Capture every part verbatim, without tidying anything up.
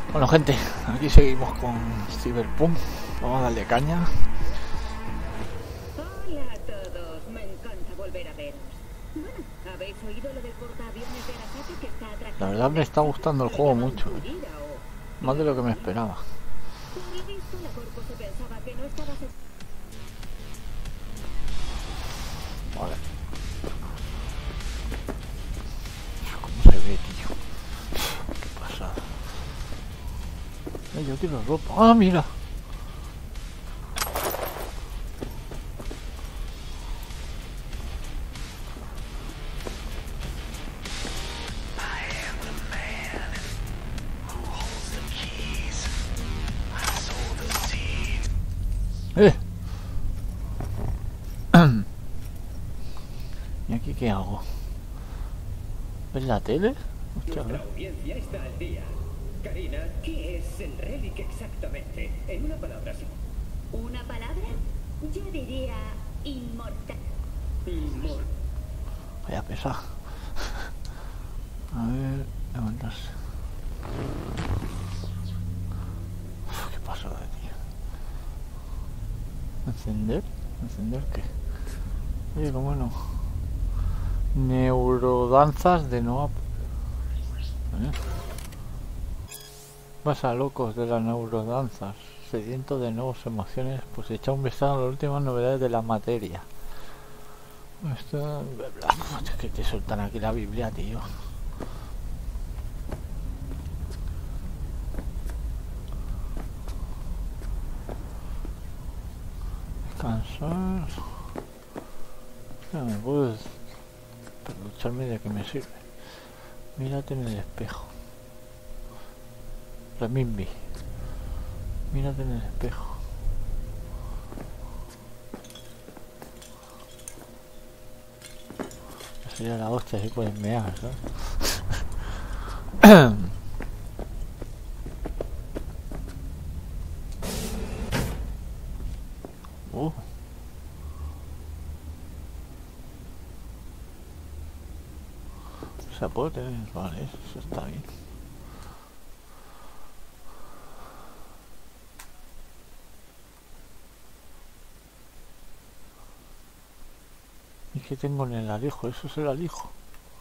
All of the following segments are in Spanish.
Bueno, gente, aquí seguimos con Cyberpunk. Vamos a darle caña. Hola a todos, me encanta volver a veros. Bueno, ¿habéis oído lo del portaaviones de Arasaka que está atracando? La verdad me está gustando el juego mucho, ¿eh? Más de lo que me esperaba. Por lo visto, la Corpo se pensaba que no estaba... Vale. ¿Cómo se ve, tío? Qué pasada. Ay, yo quiero ropa. ¡Ah, mira! ¡Eh! ¿Y aquí qué hago? ¿Ves la tele? Hostia, Nuestra audiencia está al día. Karina, ¿qué es el relic exactamente? En una palabra, sí. ¿Una palabra? Yo diría inmortal. Inmor... vaya pesado. A ver, levantarse. Uf, qué pasada, tío. ¿Encender? ¿Encender qué? Oye, cómo no. Neurodanzas de Noah. ¿Eh? Pasa locos de las neurodanzas. Sediento de nuevas emociones. Pues echa un vistazo a las últimas novedades de la materia. Esto... Es que te sueltan aquí la Biblia, tío. Descansar. No me puedo ducharme, de qué me sirve. Mírate en el espejo. Remimbi. Mírate en el espejo. Esa sería la hostia si puedes mear, ¿sabes? uh. Se puede tener, vale, eso está bien. ¿Y qué tengo en el alijo? ¿Eso es el alijo?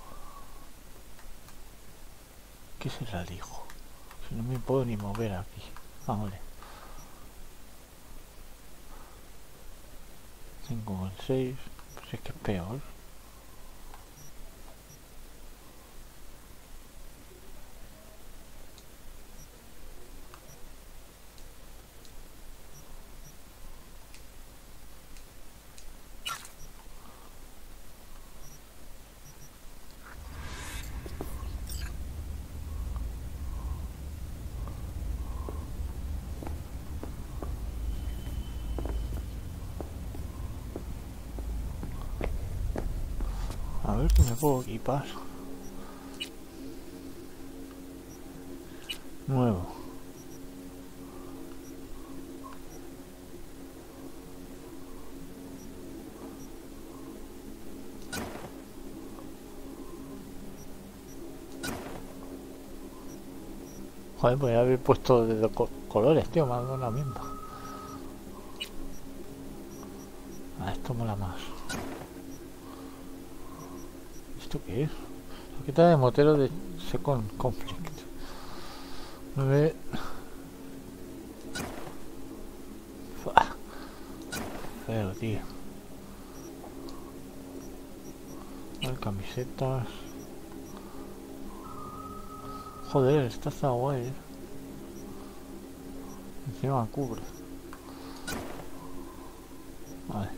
¿Qué es el alijo? Si no me puedo ni mover aquí. Ah, vale. Tengo el seis. Pues es que es peor. A ver qué me puedo equipar. Nuevo. Joder, pues haber puesto de dos co colores, tío, me ha dado la misma. Ah, esto mola más. ¿Esto qué es? Chaqueta de motero de Second Conflict. A ver. Feo, tío. A ver, camisetas. Joder, esta está guay, ¿eh? Encima cubre. Vale.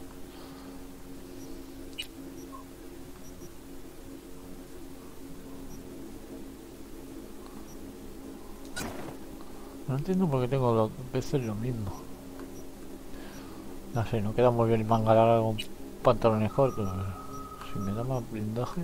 No entiendo por qué tengo dos veces lo mismo. No sé, no queda muy bien el manga larga con pantalones cortos, pero si me da más blindaje.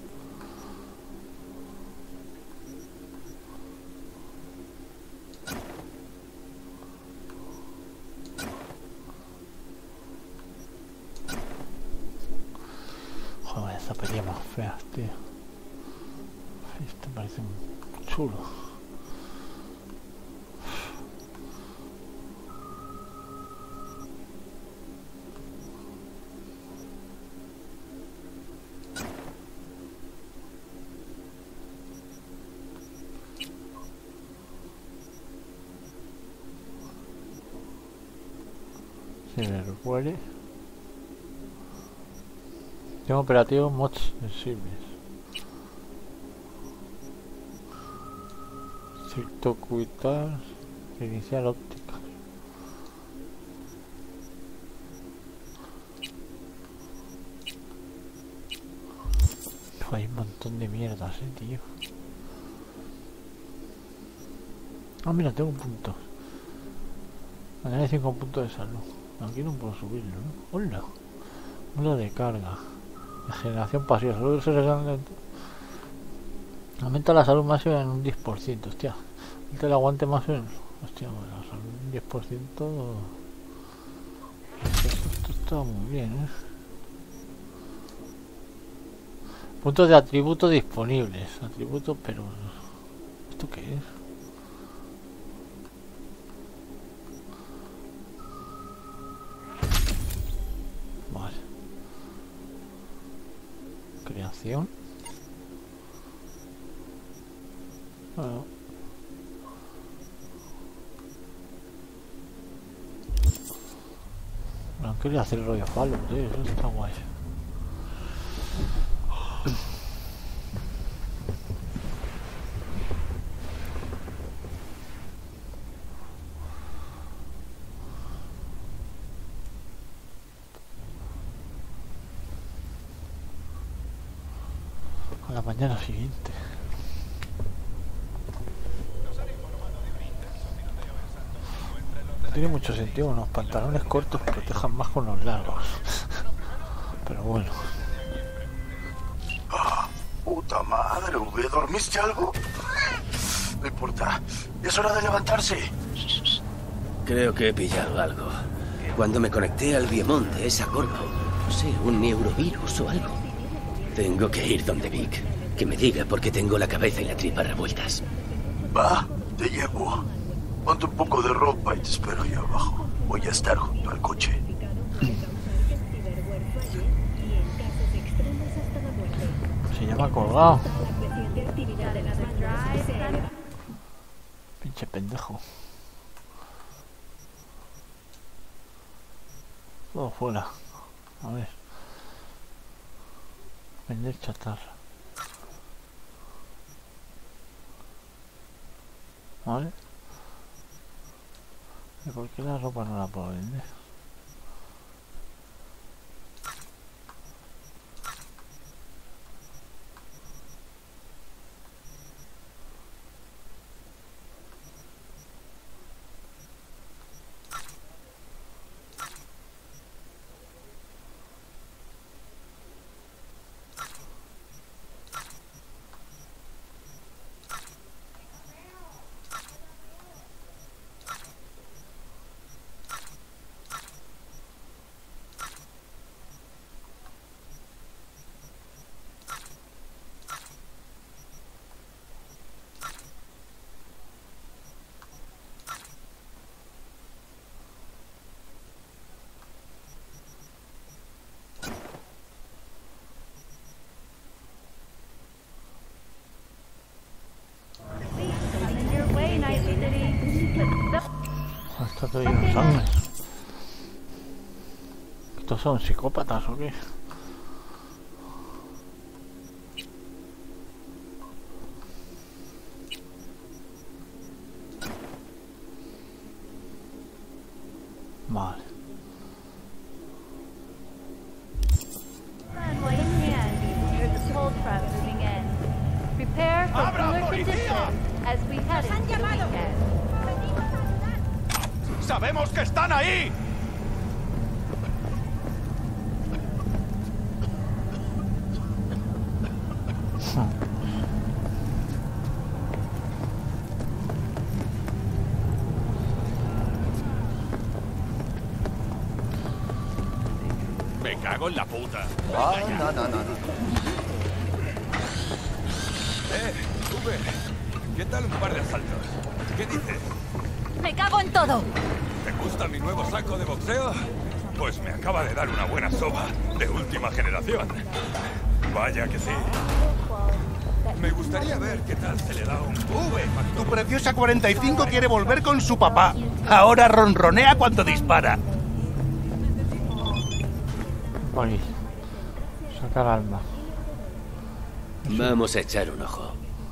Joder, zapatillas más feas, tío. Este parece un chulo. Cyberware. Sistema operativo mods sensibles. Circuitar. Iniciar óptica. Hay un montón de mierdas, eh, tío. Ah, mira, tengo un punto. Añade cinco puntos de salud. Aquí no puedo subirlo, ¿no? Hola. Una de carga. De generación pasiva. Solo se regalan. Aumenta la salud máxima en un diez por ciento. Hostia. Aumenta el aguante más en. Hostia, bueno, la salud un diez por ciento. Esto, esto está muy bien, ¿eh? Puntos de atributos disponibles. Atributos, pero... ¿Esto qué es? Vale. Creación. Bueno. No quería hacer el rollo falo, tío. Eso está guay. A la mañana siguiente. Tiene mucho sentido, unos pantalones cortos protejan más con los largos. Pero bueno. Oh, puta madre, V, ¿dormiste algo? No importa, es hora de levantarse. Creo que he pillado algo. Cuando me conecté al Biemon de esa corpo, no sé, un neurovirus o algo. Tengo que ir donde Vic, que me diga por qué tengo la cabeza y la tripa revueltas. Va, te llevo. Ponte un poco de ropa y te espero ahí abajo. Voy a estar junto al coche. Se llama colgado. Pinche pendejo. Todo fuera. A ver. Vender chatarra. Vale. ¿Y por qué la ropa no la puedo vender? Está todo lleno de sangre. ¿Estos son psicópatas o qué? Vale. ¡Sabemos que están ahí! Me cago en la puta. Ah, no, no, no, no. Eh, Uber, ¿qué tal un par de asaltos? ¿Qué dices? ¡Me cago en todo! ¿Te gusta mi nuevo saco de boxeo? Pues me acaba de dar una buena soba de última generación. Vaya que sí. Me gustaría ver qué tal se le da un V. Tu preciosa cuarenta y cinco quiere volver con su papá. Ahora ronronea cuando dispara. por aquí. Sacar alma. Vamos a echar un ojo.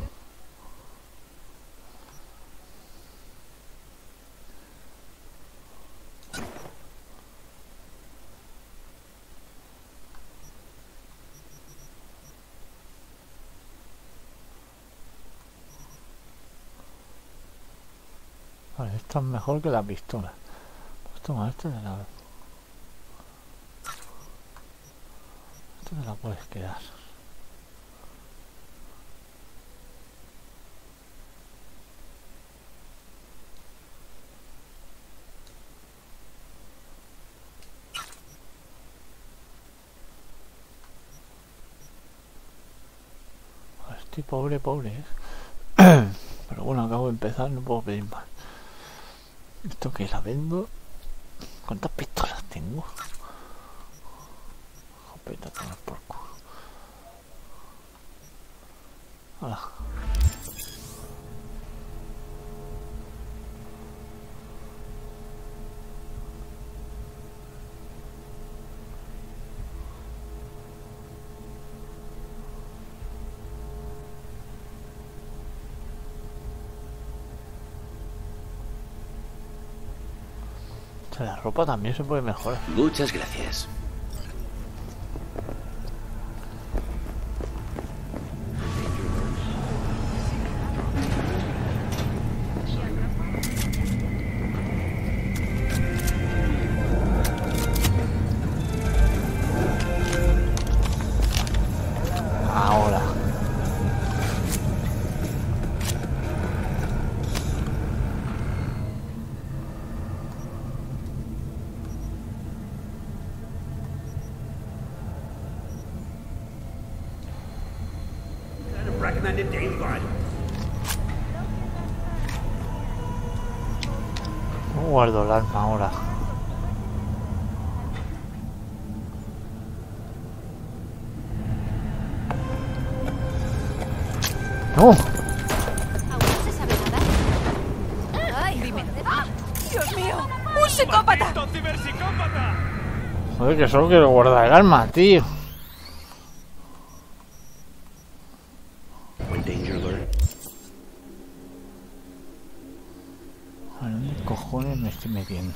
Vale, esto es mejor que la pistola. Pues toma, este de la... Este te la puedes quedar. Estoy pobre, pobre, ¿eh? Pero bueno, acabo de empezar, no puedo pedir más. ¿Esto que la vendo? ¿Cuántas pistolas tengo? Jopeta, tomar por culo. Hola. La ropa también se puede mejorar. Muchas gracias. Ahora. No guardo el arma ahora. ¡No! ¿Aún no se sabe nada? ¡Ay, dime! ¡Ah! ¡Dios mío! ¡Un psicópata! Joder, que solo quiero guardar el arma, tío. ¿A dónde cojones me estoy metiendo?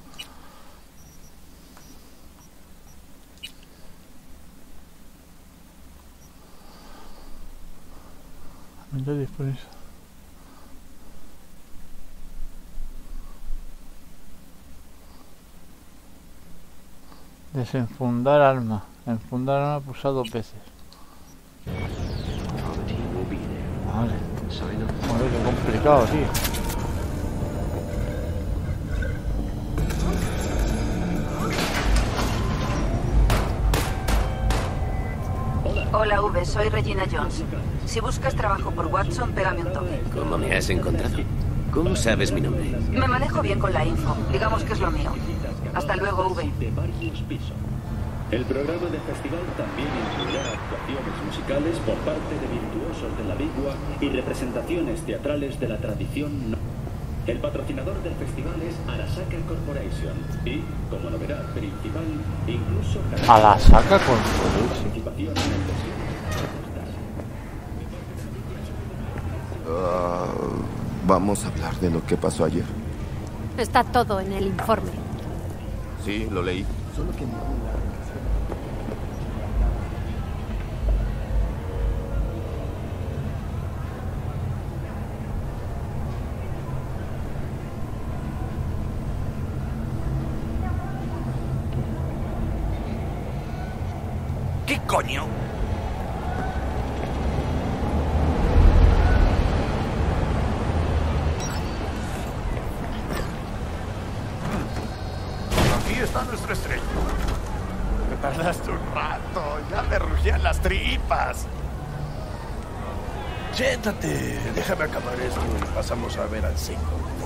¿Dónde dispones? Desenfundar arma. Enfundar arma pulsado dos veces. Vale. Joder, qué complicado, tío. Hola, V, soy Regina Jones. Si buscas trabajo por Watson, pégame un toque. ¿Cómo me has encontrado? ¿Cómo sabes mi nombre? Me manejo bien con la info. Digamos que es lo mío. Hasta luego, V. El programa del festival también incluirá actuaciones musicales por parte de virtuosos de la bigua y representaciones teatrales de la tradición no. El patrocinador del festival es Arasaka Corporation y, como novedad principal, incluso... Arasaka Corporation. Uh, vamos a hablar de lo que pasó ayer. Está todo en el informe. Sí, lo leí. Solo que no... ¿Qué coño? Aquí está nuestra estrella. Me tardaste un rato, ya me rugían las tripas. Siéntate, déjame acabar esto y pasamos a ver al cinco.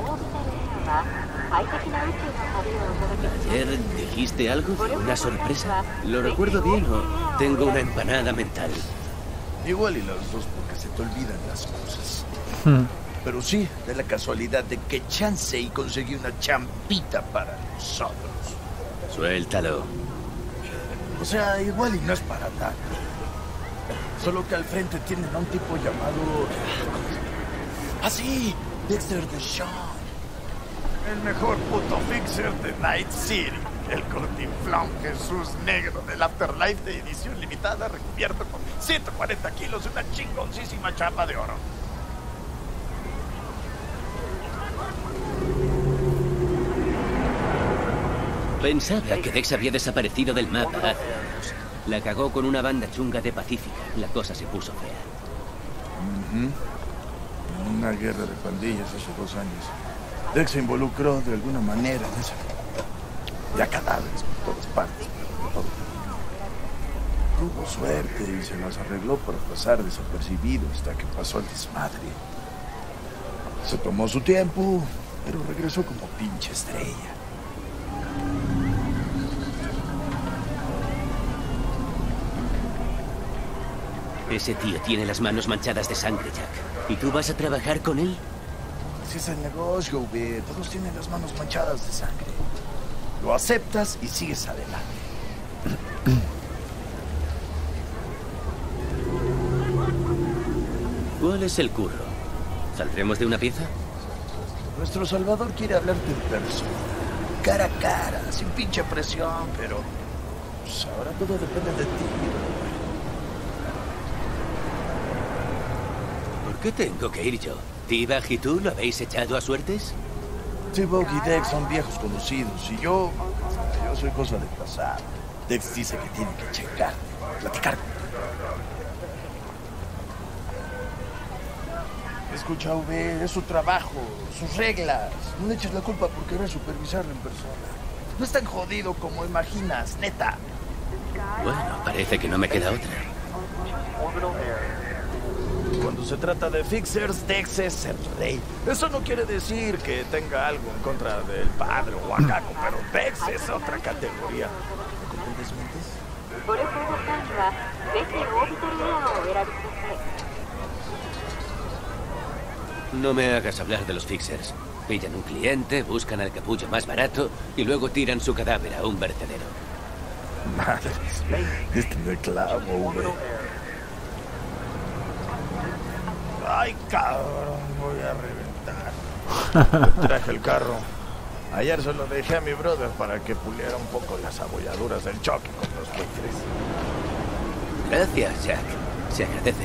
¿Ayer dijiste algo? ¿Una sorpresa? ¿Lo recuerdo bien o tengo una empanada mental? Igual y los dos porque se te olvidan las cosas. Hmm. Pero sí, de la casualidad de que chance y conseguí una champita para nosotros. Suéltalo. O sea, igual y no es para tanto. Solo que al frente tienen a un tipo llamado... ¡Ah, sí! Dexter DeShawn. El mejor puto fixer de Night City. El cortinflón Jesús Negro del Afterlife de edición limitada recubierto con ciento cuarenta kilos de una chingoncísima chapa de oro. Pensaba que Dex había desaparecido del mapa hace años. La cagó con una banda chunga de Pacífica. La cosa se puso fea. Uh-huh. Una guerra de pandillas hace dos años. Dex se involucró de alguna manera en esa. Ya cadáveres por todas partes. Todo. Tuvo suerte y se las arregló para pasar desapercibido hasta que pasó el desmadre. Se tomó su tiempo, pero regresó como pinche estrella. Ese tío tiene las manos manchadas de sangre, Jack. ¿Y tú vas a trabajar con él? Así es el negocio, güey. Todos tienen las manos manchadas de sangre. Lo aceptas y sigues adelante. ¿Cuál es el curro? ¿Saldremos de una pieza? Nuestro Salvador quiere hablarte en persona. Cara a cara, sin pinche presión, pero... Pues ahora todo depende de ti. ¿Por qué tengo que ir yo? ¿T-Bag y tú lo habéis echado a suertes? T-Bag y Dex son viejos conocidos y yo... Yo soy cosa del pasado. Dex dice que tiene que checar, platicar. Escucha, V, es su trabajo, sus reglas. No le eches la culpa por querer supervisarlo en persona. No es tan jodido como imaginas, neta. Bueno, parece que no me queda otra. Cuando se trata de fixers, Dex es el rey. Eso no quiere decir que tenga algo en contra del padre o Wakako, pero Dex es otra categoría. ¿Me comprendes, Mentes? No me hagas hablar de los fixers. Pillan un cliente, buscan al capullo más barato y luego tiran su cadáver a un vertedero. Madre, este me clavo, güey. Ay, cabrón, voy a reventar. Traje el carro. Ayer se lo dejé a mi brother para que puliera un poco las abolladuras del choque con los buitres. Gracias, Jack. Se agradece.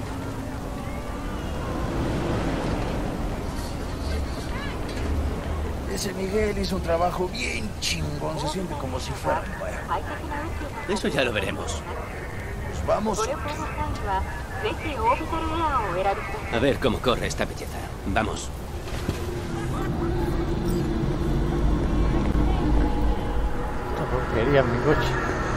Ese Miguel hizo un trabajo bien chingón. Se siente como si fuera nuevo. Eso ya lo veremos. Pues vamos. A ver cómo corre esta belleza. Vamos. Esta porquería en mi coche.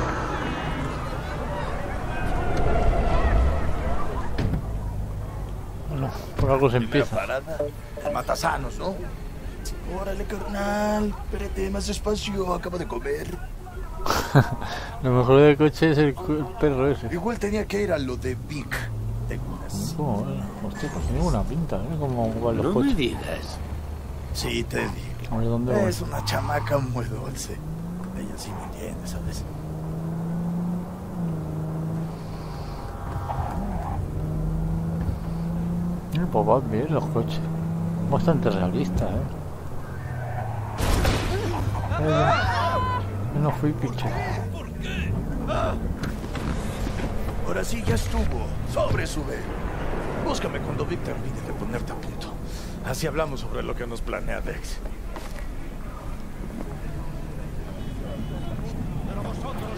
Bueno, por algo se empieza. Parada, el matasanos, ¿no? Órale, carnal. Espérate, más despacio. Acabo de comer. Lo mejor del coche es el, el perro ese. Igual tenía que ir a lo de Vic. Tengo unas... ¿Cómo? Hostia, pues tiene una pinta, ¿eh? Como van los no coches. me digas. Sí, te digo. A ver, ¿dónde es voy? una chamaca muy dulce. Ella sí me entiende, ¿sabes? Eh, pues van bien los coches. Bastante realista, ¿eh? eh yo no fui pinche. Ahora sí, ya estuvo. Sobre, sube. Búscame cuando Vic termine de ponerte a punto. Así hablamos sobre lo que nos planea Dex. Pero vosotros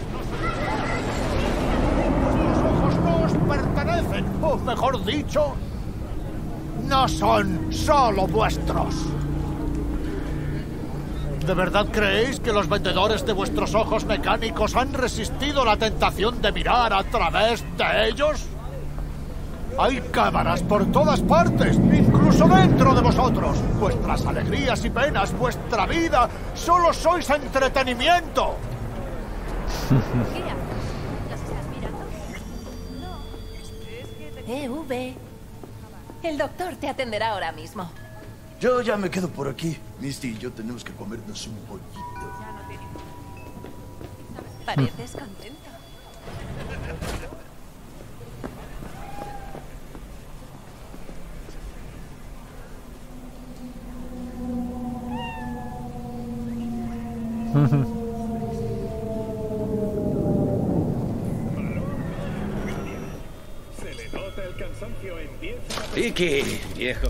no sois... Vuestros ojos no os pertenecen, o mejor dicho, no son solo vuestros. ¿De verdad creéis que los vendedores de vuestros ojos mecánicos han resistido la tentación de mirar a través de ellos? Hay cámaras por todas partes, incluso dentro de vosotros. Vuestras alegrías y penas, vuestra vida, solo sois entretenimiento. Eh, V. El doctor te atenderá ahora mismo. Yo ya me quedo por aquí. Misty y yo tenemos que comernos un pollito. Pareces contento. Se le nota el cansancio, empieza a... Vicky, viejo.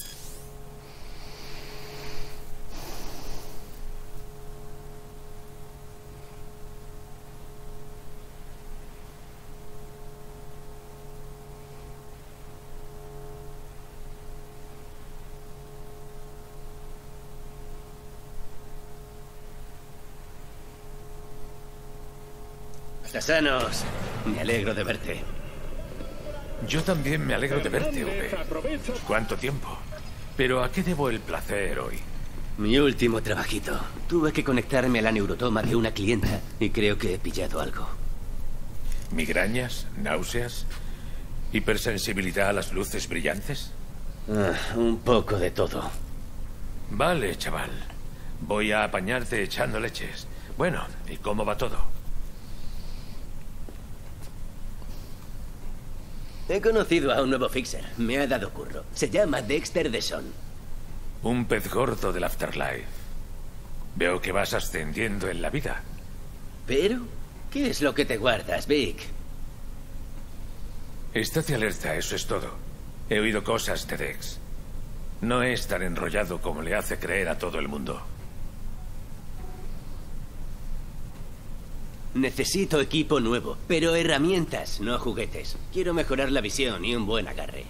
Sanos, me alegro de verte. Yo también me alegro de verte, V. ¿Cuánto tiempo? Pero ¿a qué debo el placer hoy? Mi último trabajito. Tuve que conectarme a la neurotoma de una clienta y creo que he pillado algo. ¿Migrañas? ¿Náuseas? ¿Hipersensibilidad a las luces brillantes? Ah, un poco de todo. Vale, chaval. Voy a apañarte echando leches. Bueno, ¿y cómo va todo? He conocido a un nuevo fixer. Me ha dado curro. Se llama Dexter Deshawn. Un pez gordo del Afterlife. Veo que vas ascendiendo en la vida. ¿Pero? ¿Qué es lo que te guardas, Vic? Estate alerta, eso es todo. He oído cosas de Dex. No es tan enrollado como le hace creer a todo el mundo. Necesito equipo nuevo, pero herramientas, no juguetes. Quiero mejorar la visión y un buen agarre.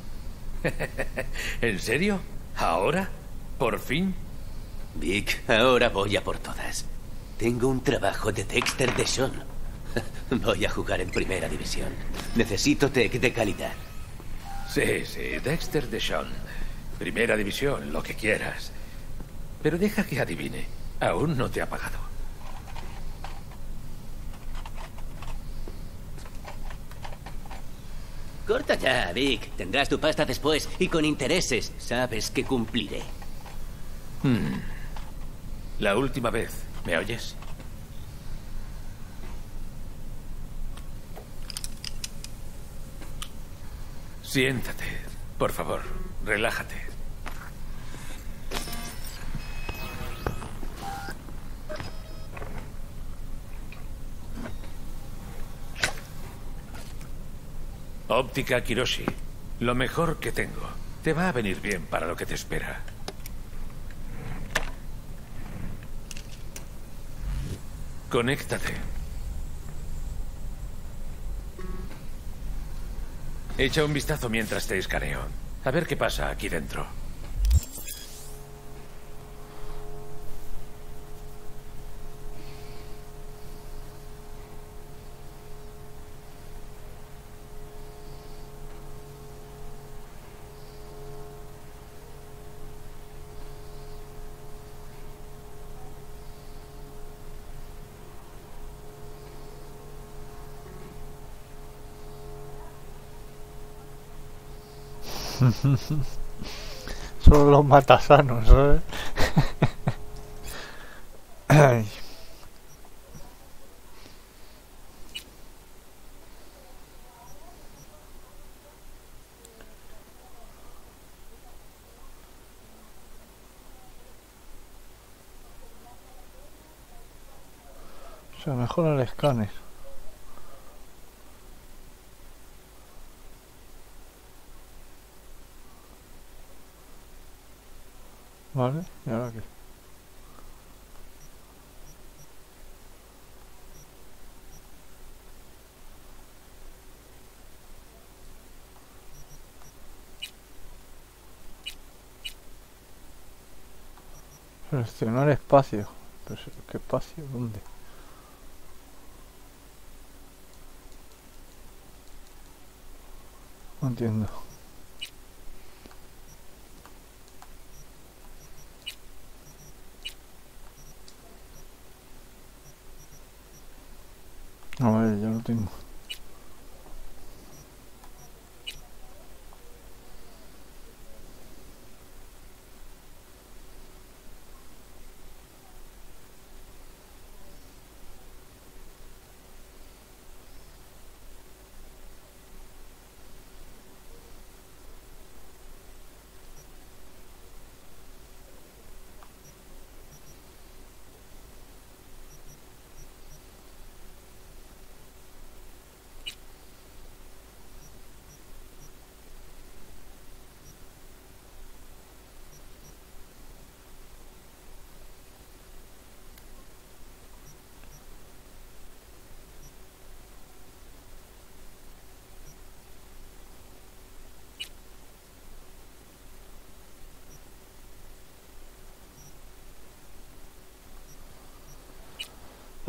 ¿En serio? ¿Ahora? ¿Por fin? Vic, ahora voy a por todas. Tengo un trabajo de Dexter Deshawn. Voy a jugar en primera división. Necesito tech de calidad. Sí, sí, Dexter Deshawn. Primera división, lo que quieras. Pero deja que adivine. Aún no te ha pagado. Corta ya, Vic. Tendrás tu pasta después y con intereses. Sabes que cumpliré. Hmm. La última vez, ¿me oyes? Siéntate, por favor. Relájate. Óptica Kiroshi. Lo mejor que tengo. Te va a venir bien para lo que te espera. Conéctate. Echa un vistazo mientras te escaneo. A ver qué pasa aquí dentro. Solo los matasanos, ¿sabes? Ay. O sea, mejora el escáner. Vale, ¿y ahora qué? Seleccionar espacio. Pero, ¿qué espacio? ¿Dónde? No entiendo. A ver, ya lo tengo.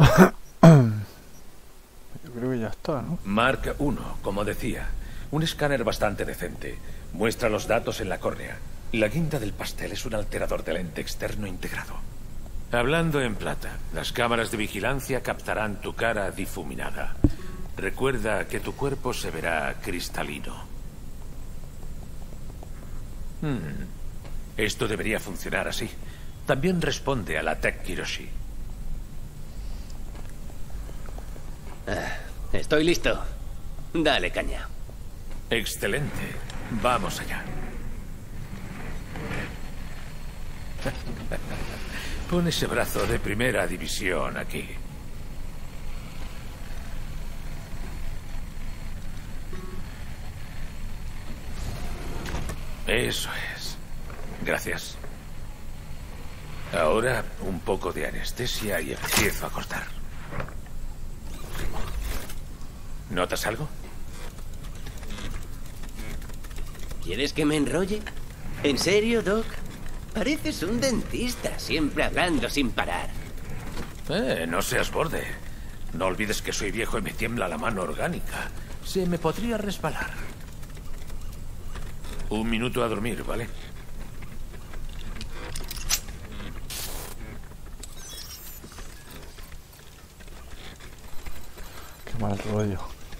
Yo creo que ya está, ¿no? Mark uno, como decía. Un escáner bastante decente. Muestra los datos en la córnea. La guinda del pastel es un alterador de lente externo integrado. Hablando en plata, las cámaras de vigilancia captarán tu cara difuminada. Recuerda que tu cuerpo se verá cristalino. Hmm. Esto debería funcionar así. También responde a la Tech Kiroshi. Ah, estoy listo. Dale caña. Excelente. Vamos allá. Pon ese brazo de primera división aquí. Eso es. Gracias. Ahora un poco de anestesia y empiezo a cortar. ¿Notas algo? ¿Quieres que me enrolle? ¿En serio, Doc? Pareces un dentista, siempre hablando sin parar. Eh, no seas borde. No olvides que soy viejo y me tiembla la mano orgánica. Se me podría resbalar. Un minuto a dormir, ¿vale? Qué mal rollo.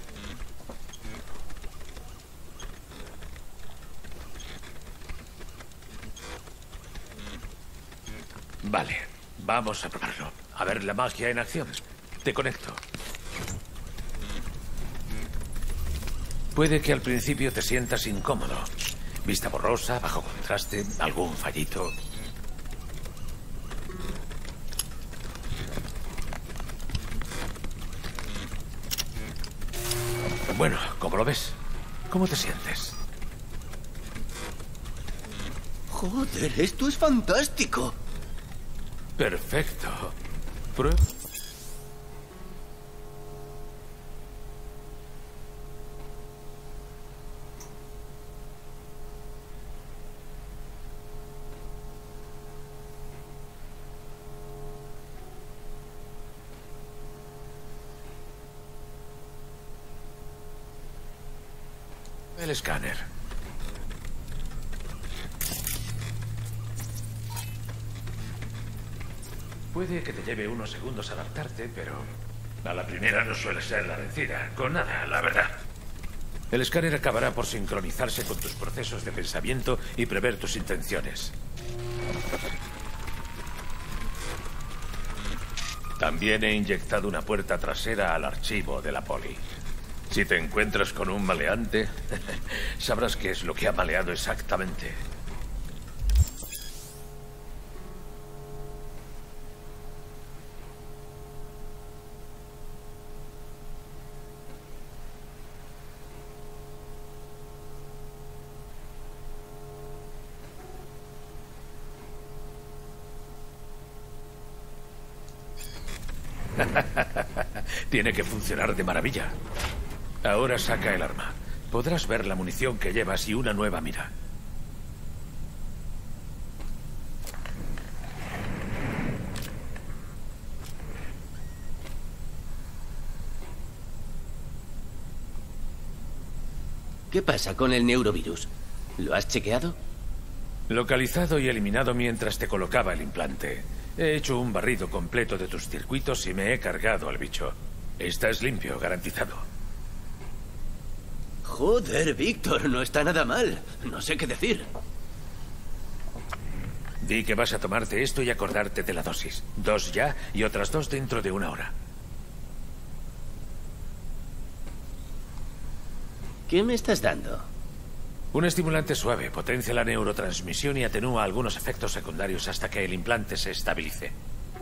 Vale, vamos a probarlo. A ver la magia en acción. Te conecto. Puede que al principio te sientas incómodo. Vista borrosa, bajo contraste, algún fallito. Bueno, ¿cómo lo ves? ¿Cómo te sientes? Joder, esto es fantástico. Perfecto. Prueba. El escáner. Puede que te lleve unos segundos adaptarte, pero a la primera no suele ser la vencida. Con nada, la verdad. El escáner acabará por sincronizarse con tus procesos de pensamiento y prever tus intenciones. También he inyectado una puerta trasera al archivo de la poli. Si te encuentras con un maleante, sabrás qué es lo que ha maleado exactamente. Tiene que funcionar de maravilla. Ahora saca el arma. Podrás ver la munición que llevas y una nueva mira. ¿Qué pasa con el neurovirus? ¿Lo has chequeado? Localizado y eliminado mientras te colocaba el implante. He hecho un barrido completo de tus circuitos y me he cargado al bicho. Estás limpio, garantizado. Joder, Víctor, no está nada mal. No sé qué decir. Di que vas a tomarte esto y acordarte de la dosis. Dos ya y otras dos dentro de una hora. ¿Qué me estás dando? Un estimulante suave potencia la neurotransmisión y atenúa algunos efectos secundarios hasta que el implante se estabilice.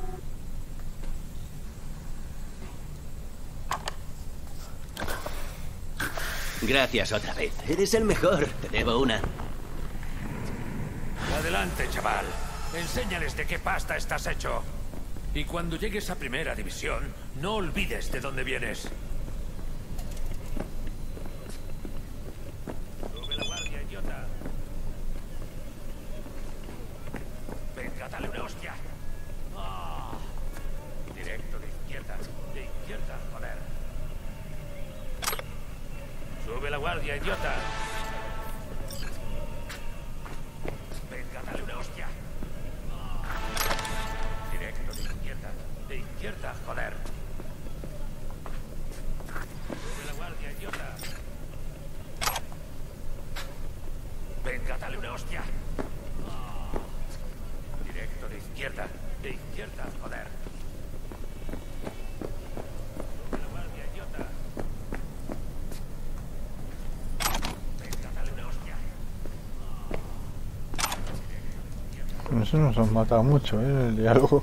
Gracias otra vez. Eres el mejor. Te debo una. Adelante, chaval. Enséñales de qué pasta estás hecho. Y cuando llegues a primera división, no olvides de dónde vienes. Sube la guardia, idiota. Venga, dale una hostia. Oh, directo de izquierda. izquierda. De izquierda, joder. Sube la guardia, idiota. Venga, dale una hostia. Directo de izquierda. De izquierda, joder. Sube la guardia, idiota. Venga, dale una hostia. Directo de izquierda. De izquierda, joder. Sube la guardia, idiota. Venga, dale una hostia. Eso nos han matado mucho, ¿eh? El diálogo.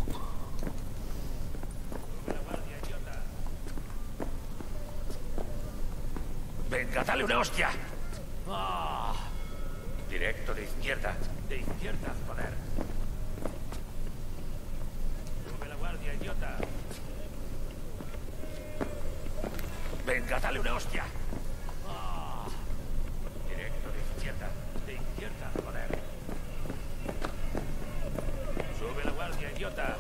Venga, dale una hostia. Oh. Directo de izquierda. De izquierda, joder. Sube la guardia, idiota. Venga, dale una hostia. Oh. Directo de izquierda. De izquierda, joder. Sube la guardia, idiota.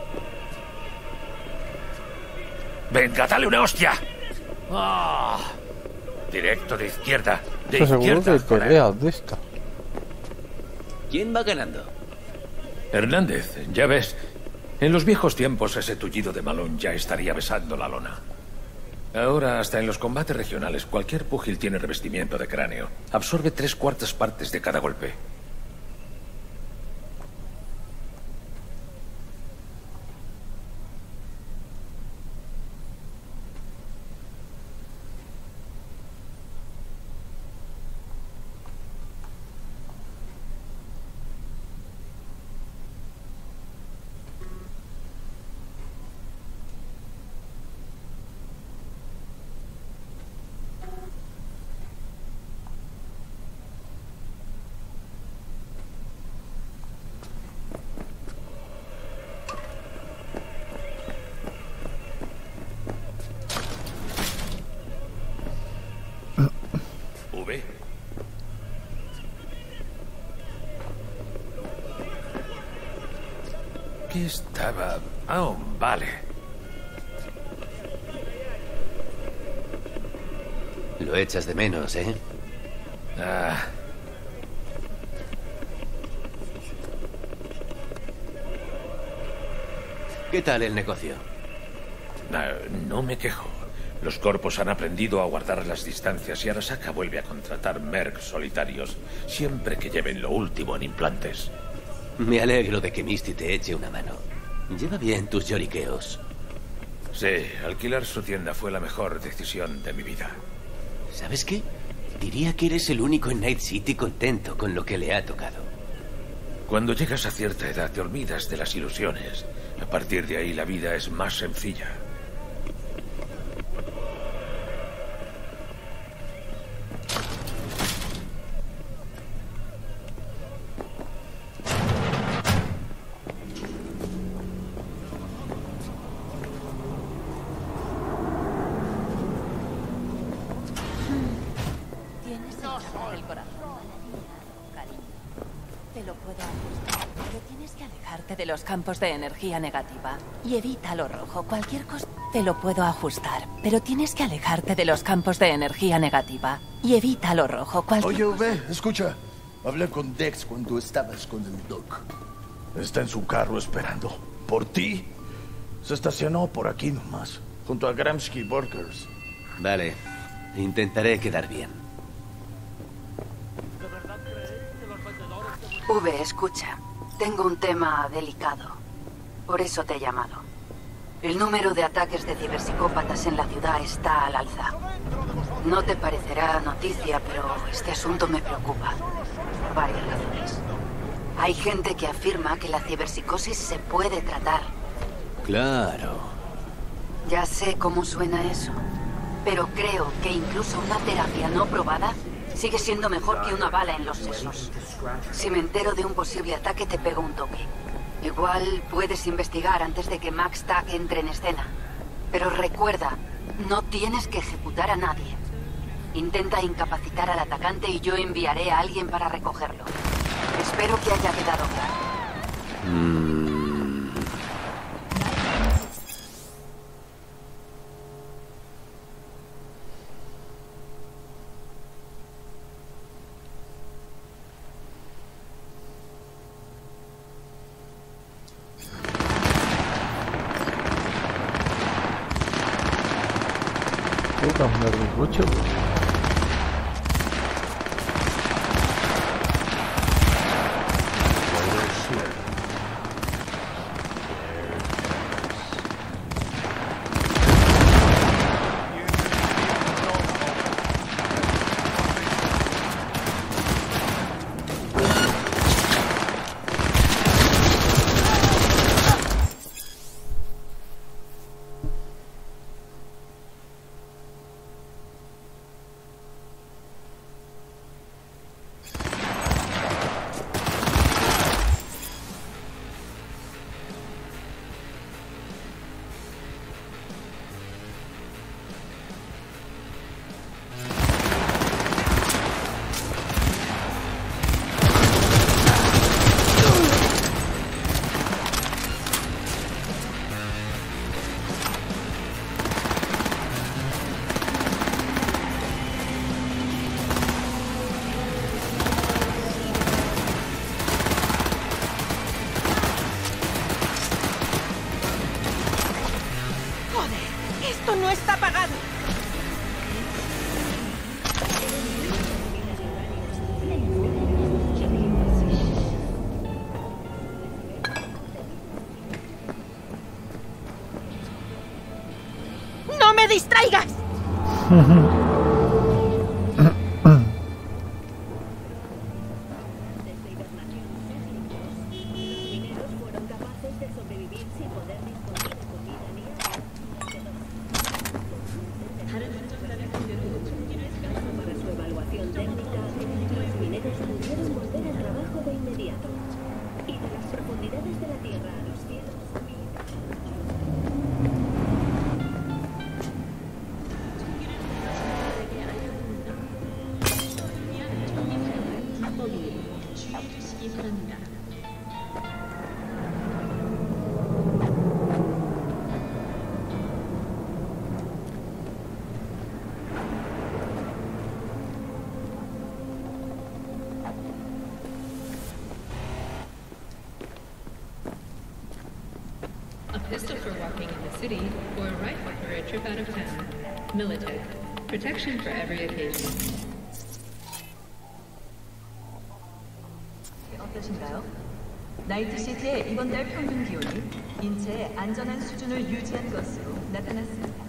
Venga, dale una hostia. Oh. Directo de izquierda. De Estoy seguro izquierda, que hay peleas de esta. ¿Quién va ganando? Hernández, ya ves. En los viejos tiempos ese tullido de Malón ya estaría besando la lona. Ahora, hasta en los combates regionales, cualquier púgil tiene revestimiento de cráneo. Absorbe tres cuartas partes de cada golpe. V. ¿Qué estaba? Oh, vale. Lo echas de menos, ¿eh? Ah. ¿Qué tal el negocio? No, no me quejo. Los corpos han aprendido a guardar las distancias y Arasaka vuelve a contratar mercs solitarios, siempre que lleven lo último en implantes. Me alegro de que Misty te eche una mano. Lleva bien tus lloriqueos. Sí, alquilar su tienda fue la mejor decisión de mi vida. ¿Sabes qué? Diría que eres el único en Night City contento con lo que le ha tocado. Cuando llegas a cierta edad te olvidas de las ilusiones. A partir de ahí la vida es más sencilla. De los campos de energía negativa y evita lo rojo. Cualquier cosa te lo puedo ajustar, pero tienes que alejarte de los campos de energía negativa y evita lo rojo. Cualquier Oye, V, escucha. Hablé con Dex cuando estabas con el Doc. Está en su carro esperando. ¿Por ti? Se estacionó por aquí nomás, junto a Gramsci Burgers. Vale. Intentaré quedar bien. V, escucha. Tengo un tema delicado. Por eso te he llamado. El número de ataques de ciberpsicópatas en la ciudad está al alza. No te parecerá noticia, pero este asunto me preocupa. Por varias razones. Hay gente que afirma que la ciberpsicosis se puede tratar. Claro. Ya sé cómo suena eso. Pero creo que incluso una terapia no probada sigue siendo mejor que una bala en los sesos. Si me entero de un posible ataque, te pego un toque. Igual puedes investigar antes de que Max Tack entre en escena. Pero recuerda, no tienes que ejecutar a nadie. Intenta incapacitar al atacante y yo enviaré a alguien para recogerlo. Espero que haya quedado claro. Mm. hombre bizcocho. ¡Esto no está pagado! ¡No me distraigas! A pistol for walking in the city, or a rifle for a trip out of town. Militech. Protection for every occasion. 어떠신가요? 나이트시티의 이번 달 평균 기온이 인체의 안전한 수준을 유지한 것으로 나타났습니다.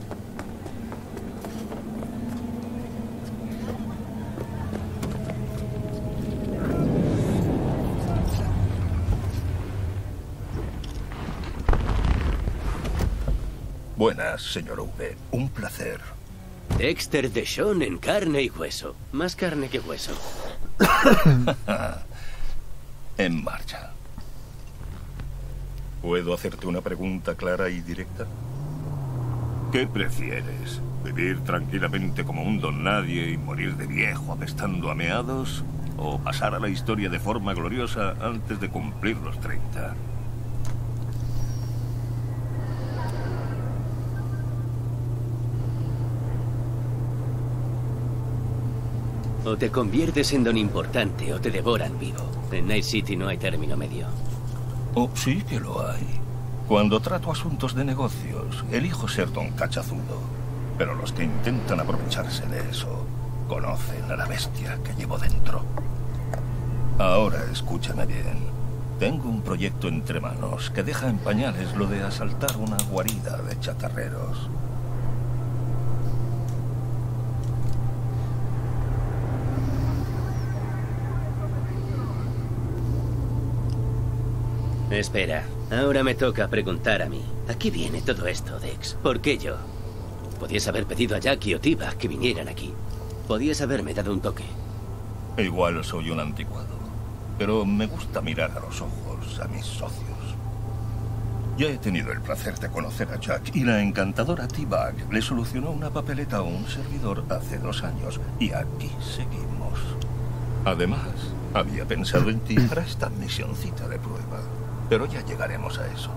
Buenas, señor V. Un placer. Dexter Deshawn en carne y hueso. Más carne que hueso. En marcha. ¿Puedo hacerte una pregunta clara y directa? ¿Qué prefieres? ¿Vivir tranquilamente como un don nadie y morir de viejo apestando a meados? ¿O pasar a la historia de forma gloriosa antes de cumplir los treinta? O te conviertes en don importante o te devoran vivo. En Night City no hay término medio. Oh, sí que lo hay. Cuando trato asuntos de negocios, elijo ser don cachazudo. Pero los que intentan aprovecharse de eso conocen a la bestia que llevo dentro. Ahora escúchame bien. Tengo un proyecto entre manos que deja en pañales lo de asaltar una guarida de chatarreros. Espera, ahora me toca preguntar a mí. ¿A qué viene todo esto, Dex? ¿Por qué yo? Podías haber pedido a Jackie o Tiba que vinieran aquí. Podías haberme dado un toque. Igual soy un anticuado, pero me gusta mirar a los ojos a mis socios. Ya he tenido el placer de conocer a Jack y la encantadora T-Bag le solucionó una papeleta a un servidor hace dos años y aquí seguimos. Además, había pensado en ti para esta misioncita de prueba, pero ya llegaremos a eso.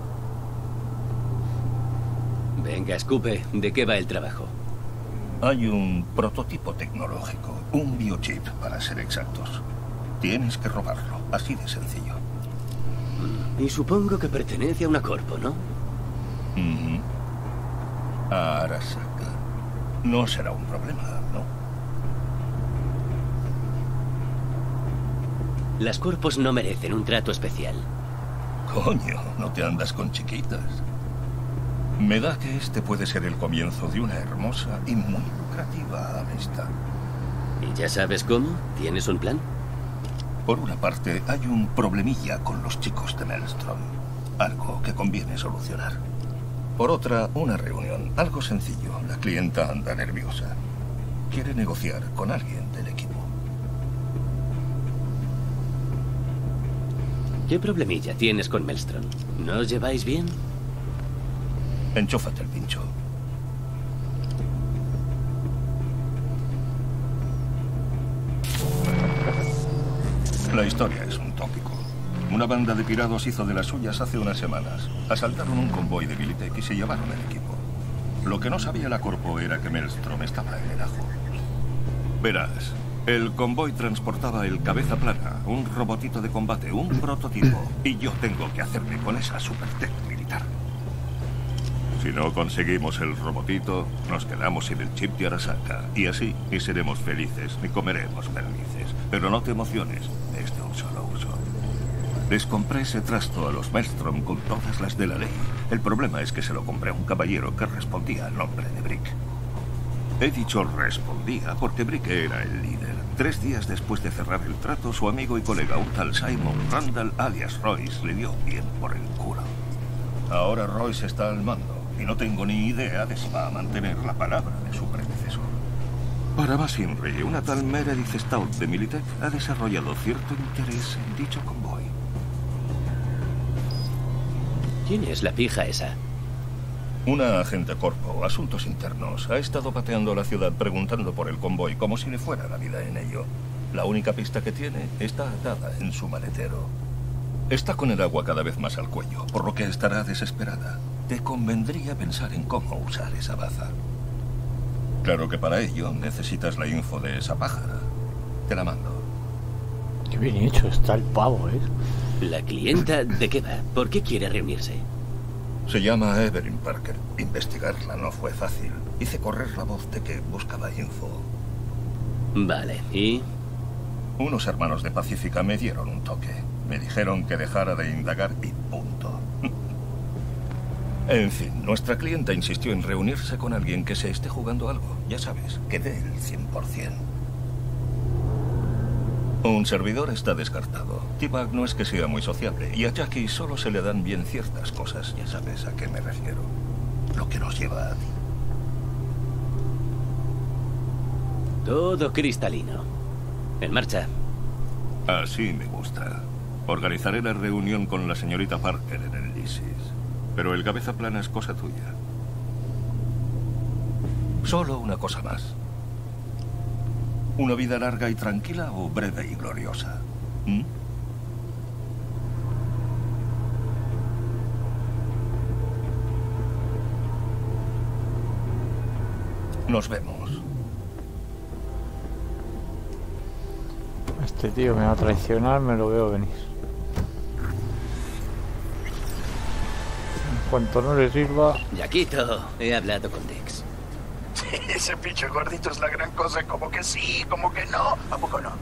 Venga, escupe, ¿de qué va el trabajo? Hay un prototipo tecnológico, un biochip para ser exactos. Tienes que robarlo, así de sencillo. Y supongo que pertenece a una corpo, ¿no? Mm-hmm. A Arasaka. no será un problema, ¿no? Las corpos no merecen un trato especial. Coño, no te andas con chiquitas. Me da que este puede ser el comienzo de una hermosa y muy lucrativa amistad. ¿Y ya sabes cómo? ¿Tienes un plan? Por una parte, hay un problemilla con los chicos de Maelstrom. Algo que conviene solucionar. Por otra, una reunión. Algo sencillo. La clienta anda nerviosa. Quiere negociar con alguien del equipo. ¿Qué problemilla tienes con Maelstrom? ¿No os lleváis bien? Enchúfate el pincho. La historia es un tópico. Una banda de pirados hizo de las suyas hace unas semanas. Asaltaron un convoy de Militech y se llevaron el equipo. Lo que no sabía la Corpo era que Maelstrom estaba en el ajo. Verás, el convoy transportaba el Cabeza Plana, un robotito de combate, un prototipo, y yo tengo que hacerme con esa supertech militar. Si no conseguimos el robotito, nos quedamos sin el chip de Arasaka. Y así ni seremos felices, ni comeremos perdices. Pero no te emociones, es de un solo uso. Les compré ese trasto a los Maelstrom con todas las de la ley. El problema es que se lo compré a un caballero que respondía al nombre de Brick. He dicho respondía porque Brick era el líder. Tres días después de cerrar el trato, su amigo y colega, un tal Simon Randall, alias Royce, le dio bien por el culo. Ahora Royce está al mando. Y no tengo ni idea de si va a mantener la palabra de su predecesor. Para más Inri, una tal Meredith Stout de Militech ha desarrollado cierto interés en dicho convoy. ¿Quién es la pija esa? Una agente corpo, asuntos internos, ha estado pateando la ciudad preguntando por el convoy como si le fuera la vida en ello. La única pista que tiene está atada en su maletero. Está con el agua cada vez más al cuello, por lo que estará desesperada. Te convendría pensar en cómo usar esa baza. Claro que para ello necesitas la info de esa pájara. Te la mando. Qué bien hecho está el pavo, ¿eh? ¿La clienta de qué va? ¿Por qué quiere reunirse? Se llama Evelyn Parker. Investigarla no fue fácil. Hice correr la voz de que buscaba info. Vale, ¿y? Unos hermanos de Pacífica me dieron un toque. Me dijeron que dejara de indagar y punto. En fin, nuestra clienta insistió en reunirse con alguien que se esté jugando algo. Ya sabes, que dé el cien por cien. Un servidor está descartado. T-Bag no es que sea muy sociable y a Jackie solo se le dan bien ciertas cosas. Ya sabes a qué me refiero. Lo que nos lleva a ti. Todo cristalino. En marcha. Así me gusta. Organizaré la reunión con la señorita Parker en el Isis. Pero el Cabeza Plana es cosa tuya. Solo una cosa más. ¿Una vida larga y tranquila o breve y gloriosa? ¿Mm? Nos vemos. Este tío me va a traicionar, me lo veo venir. En cuanto no le sirva... Yaquito, he hablado con Dex. Ese pinche gordito es la gran cosa, como que sí, como que no. ¿A poco no?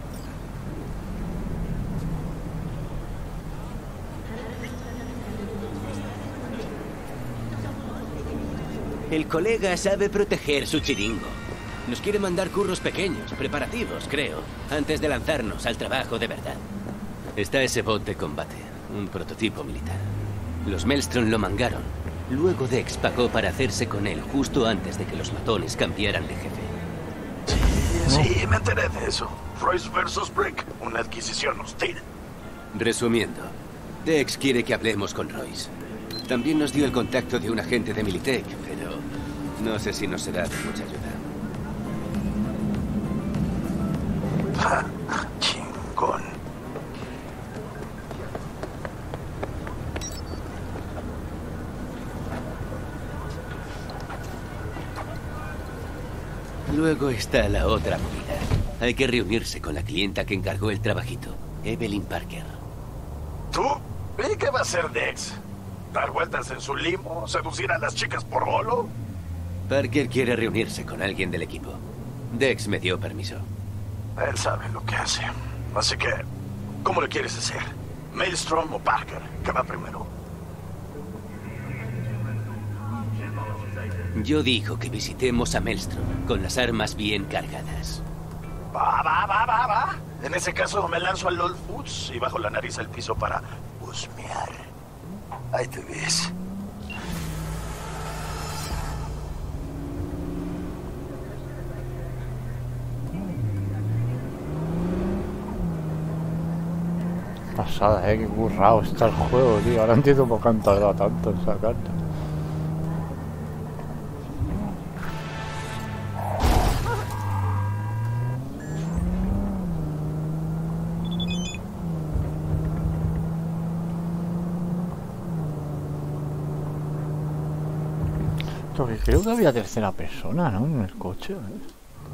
El colega sabe proteger su chiringo. Nos quiere mandar curros pequeños, preparativos, creo, antes de lanzarnos al trabajo de verdad. Está ese bot de combate, un prototipo militar. Los Maelstrom lo mangaron. Luego Dex pagó para hacerse con él justo antes de que los matones cambiaran de jefe. Sí, sí, me enteré de eso. Royce versus Brick, una adquisición hostil. Resumiendo, Dex quiere que hablemos con Royce. También nos dio el contacto de un agente de Militech, pero no sé si nos será de mucha ayuda. Chingón. Luego está la otra movida. Hay que reunirse con la clienta que encargó el trabajito, Evelyn Parker. ¿Tú? ¿Y qué va a hacer Dex? ¿Dar vueltas en su limo? ¿Seducir a las chicas por bolo? Parker quiere reunirse con alguien del equipo. Dex me dio permiso. Él sabe lo que hace. Así que, ¿cómo le quieres hacer? ¿Maelstrom o Parker? ¿Qué va primero? Yo digo que visitemos a Maelstrom con las armas bien cargadas. Va, va, va, va, va. En ese caso me lanzo al LOL Foods y bajo la nariz al piso para husmear. Ahí te ves. Pasada, eh, qué currado está el juego, tío. Ahora entiendo por qué han tardado tanto en sacarlo. Porque creo que había tercera persona, ¿no? En el coche, ¿eh?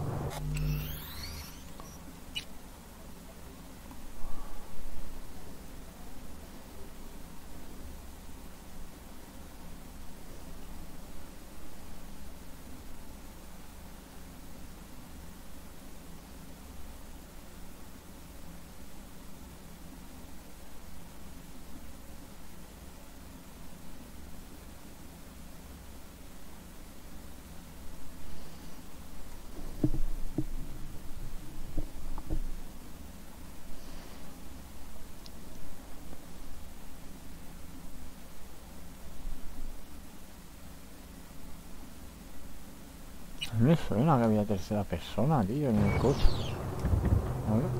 Me suena que había tercera persona, tío, en el coche. A ver.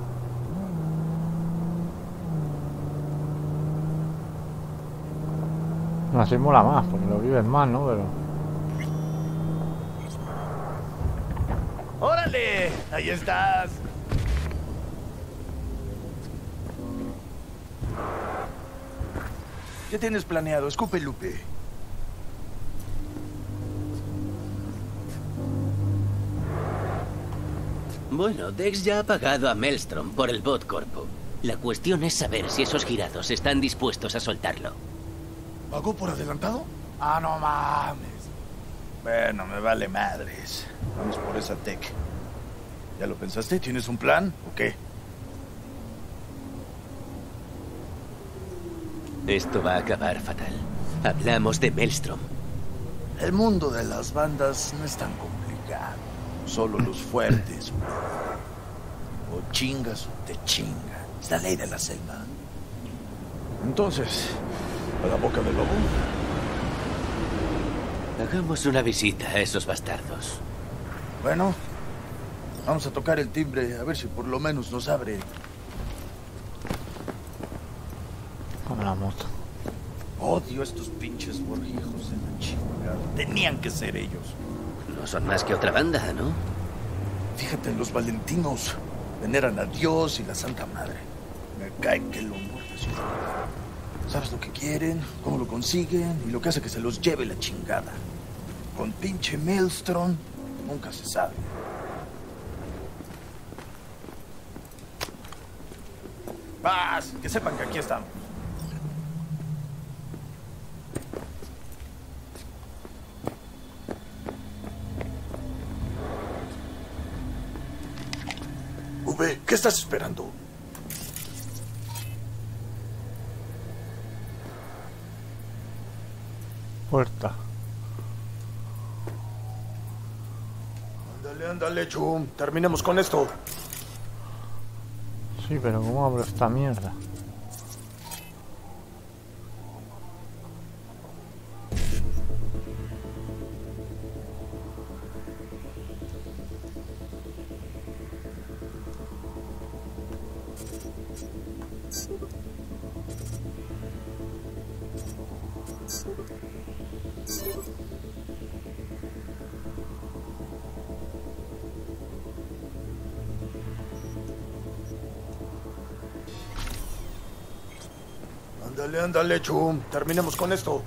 No, así mola más, porque lo vives más, ¿no? Pero... ¡Órale! ¡Ahí estás! ¿Qué tienes planeado? Escupe Lupe. Bueno, Dex ya ha pagado a Maelstrom por el bot corpo. La cuestión es saber si esos girados están dispuestos a soltarlo. ¿Pagó por adelantado? Ah, no mames. Bueno, me vale madres. Vamos por esa tech. ¿Ya lo pensaste? ¿Tienes un plan o qué? Esto va a acabar fatal. Hablamos de Maelstrom. El mundo de las bandas no es tan complicado. Solo los fuertes. O chingas o te chingan. Es la ley de la selva. Entonces, a la boca del lobo. Hagamos una visita a esos bastardos. Bueno, vamos a tocar el timbre a ver si por lo menos nos abre. Con la moto. Odio a estos pinches borrijos de la chingada. Tenían que ser ellos. No son más que otra banda, ¿no? Fíjate en los valentinos. Veneran a Dios y la Santa Madre. Me cae que lo muerto. Sabes lo que quieren, cómo lo consiguen y lo que hace que se los lleve la chingada. Con pinche Maelstrom nunca se sabe. Paz, que sepan que aquí estamos. V, ¿qué estás esperando? Puerta. Ándale, ándale, chum. Terminemos con esto. Sí, pero ¿cómo abro esta mierda? Ándale, ándale, chum. Terminemos con esto.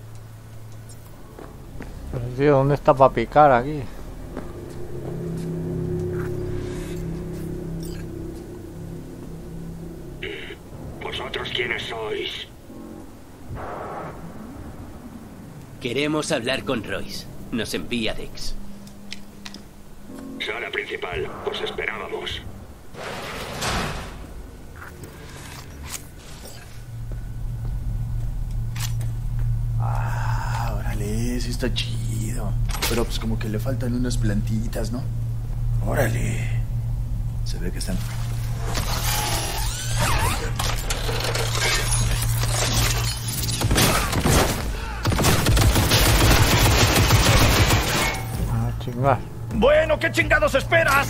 Pero tío, ¿dónde está para picar aquí? ¿Vosotros quiénes sois? Queremos hablar con Royce. Nos envía Dex. Sala principal, os esperábamos. Ah, órale, sí está chido. Pero pues como que le faltan unas plantitas, ¿no? Órale. Se ve que están... Ah, chingar. Bueno, ¿qué chingados esperas?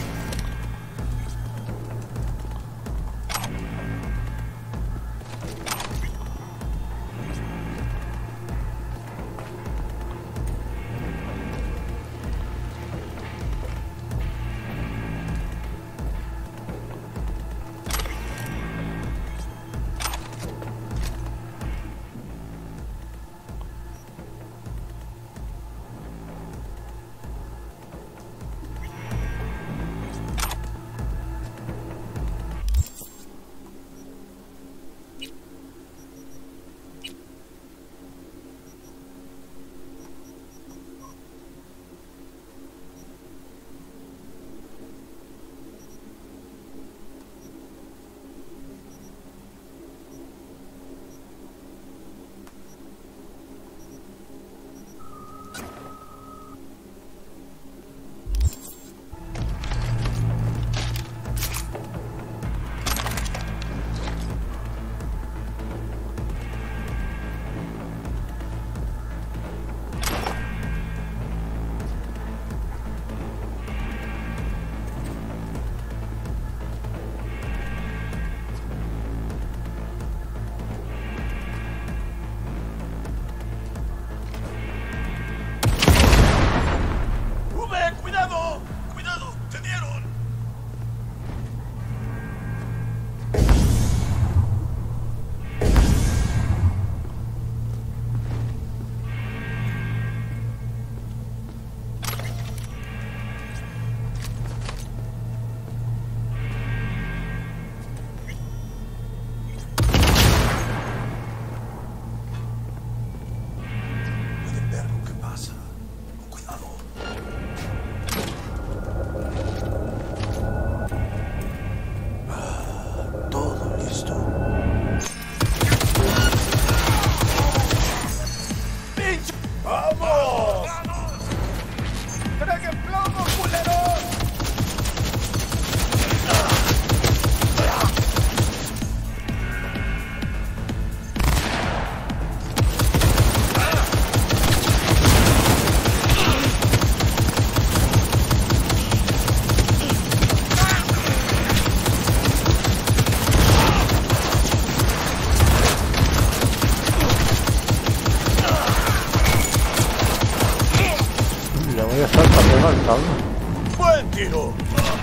¡Buen tiro!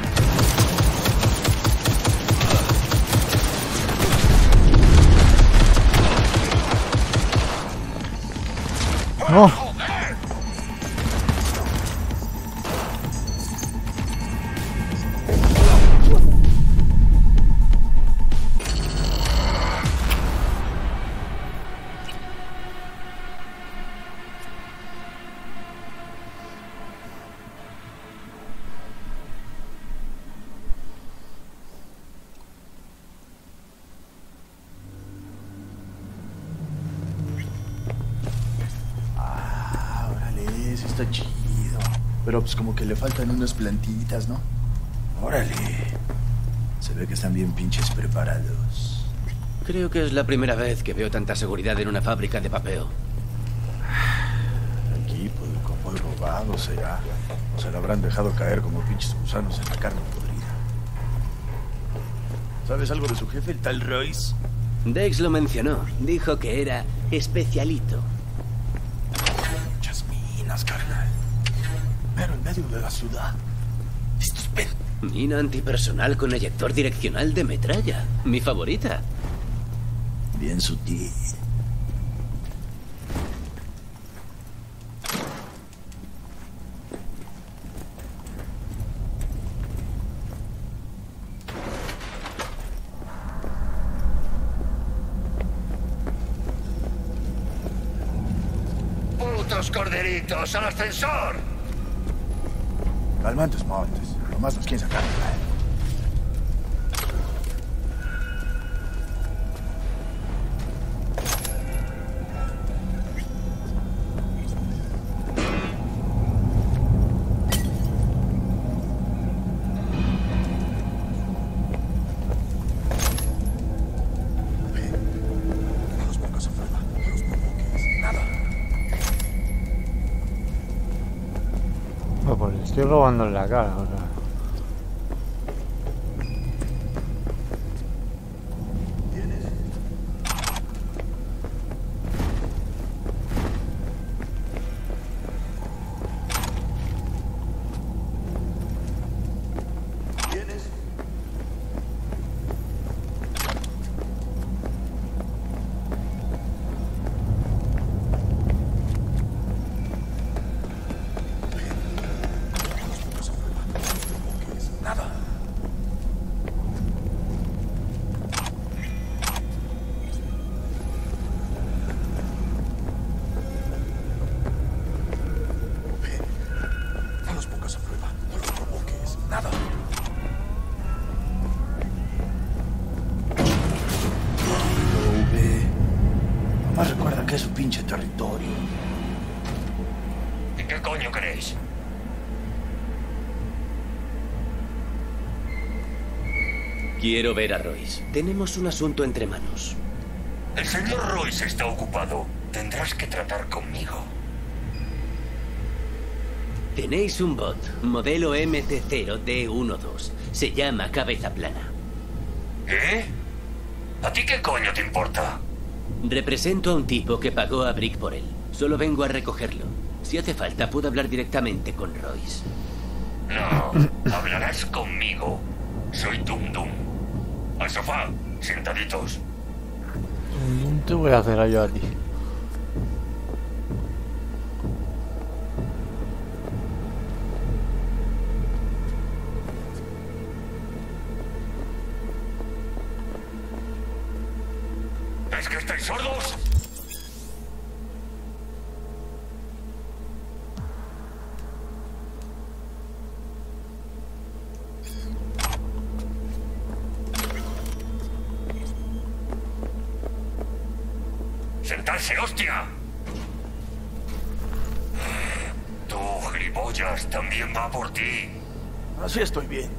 No. Está chido. Pero pues como que le faltan unas plantitas, ¿no? Órale. Se ve que están bien pinches preparados. Creo que es la primera vez que veo tanta seguridad en una fábrica de papeo. Equipo de convoy robado será. O se lo habrán dejado caer como pinches gusanos en la carne podrida. ¿Sabes algo de su jefe, el tal Royce? Dex lo mencionó. Dijo que era especialito. Carnal. Pero en medio de la ciudad. Estos pen... Mina antipersonal con eyector direccional de metralla. Mi favorita. Bien sutil. ¡Otra esos corderitos al ascensor. Calmantes montes. Nomás nos quieren sacar. Estoy robando en la cara, o sea. Quiero ver a Royce. Tenemos un asunto entre manos. El señor Royce está ocupado. Tendrás que tratar conmigo. Tenéis un bot, modelo M T cero D doce. Se llama Cabeza Plana. ¿Qué? ¿A ti qué coño te importa? Represento a un tipo que pagó a Brick por él. Solo vengo a recogerlo. Si hace falta, puedo hablar directamente con Royce. No, hablarás conmigo. Soy Dum Dum. Al sofá, sentaditos. No te voy a hacer yo a ti. ¿Es que estáis sordos? ¡Sentarse, hostia! Tú, gilipollas, también va por ti. Así estoy bien.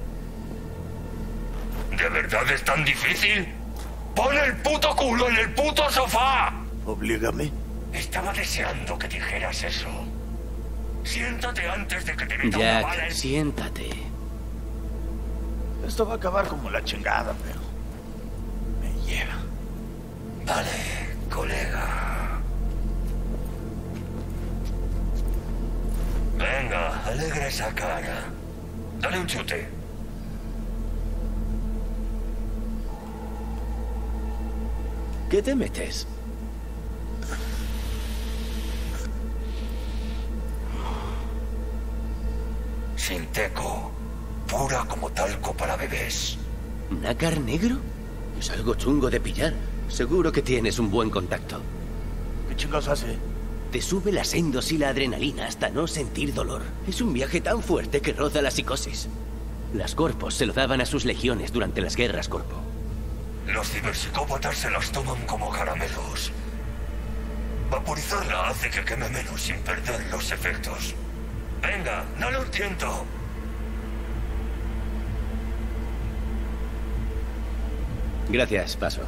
¿De verdad es tan difícil? ¡Pon el puto culo en el puto sofá! Oblígame. Estaba deseando que dijeras eso. Siéntate antes de que te meta una bala Jack, en... siéntate. Esto va a acabar como la chingada, pero... me lleva. Vale. Colega. Venga, alegra esa cara. Dale un chute. ¿Qué te metes? Sinteco. Pura como talco para bebés. ¿Nácar negro? Es algo chungo de pillar. Seguro que tienes un buen contacto. ¿Qué chingos hace? Te sube la sendos y la adrenalina hasta no sentir dolor. Es un viaje tan fuerte que roza la psicosis. Las corpos se lo daban a sus legiones durante las guerras corpo. Los ciberpsicópatas se las toman como caramelos. Vaporizarla hace que queme menos sin perder los efectos. Venga, dale un tiento. Gracias, paso.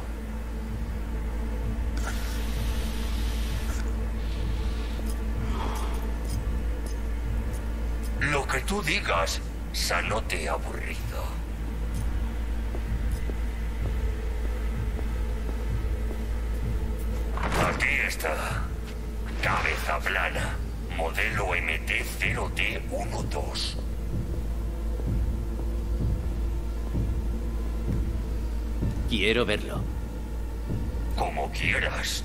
Lo que tú digas, sanote aburrido. Aquí está. Cabeza plana. Modelo M T cero D doce. Quiero verlo. Como quieras.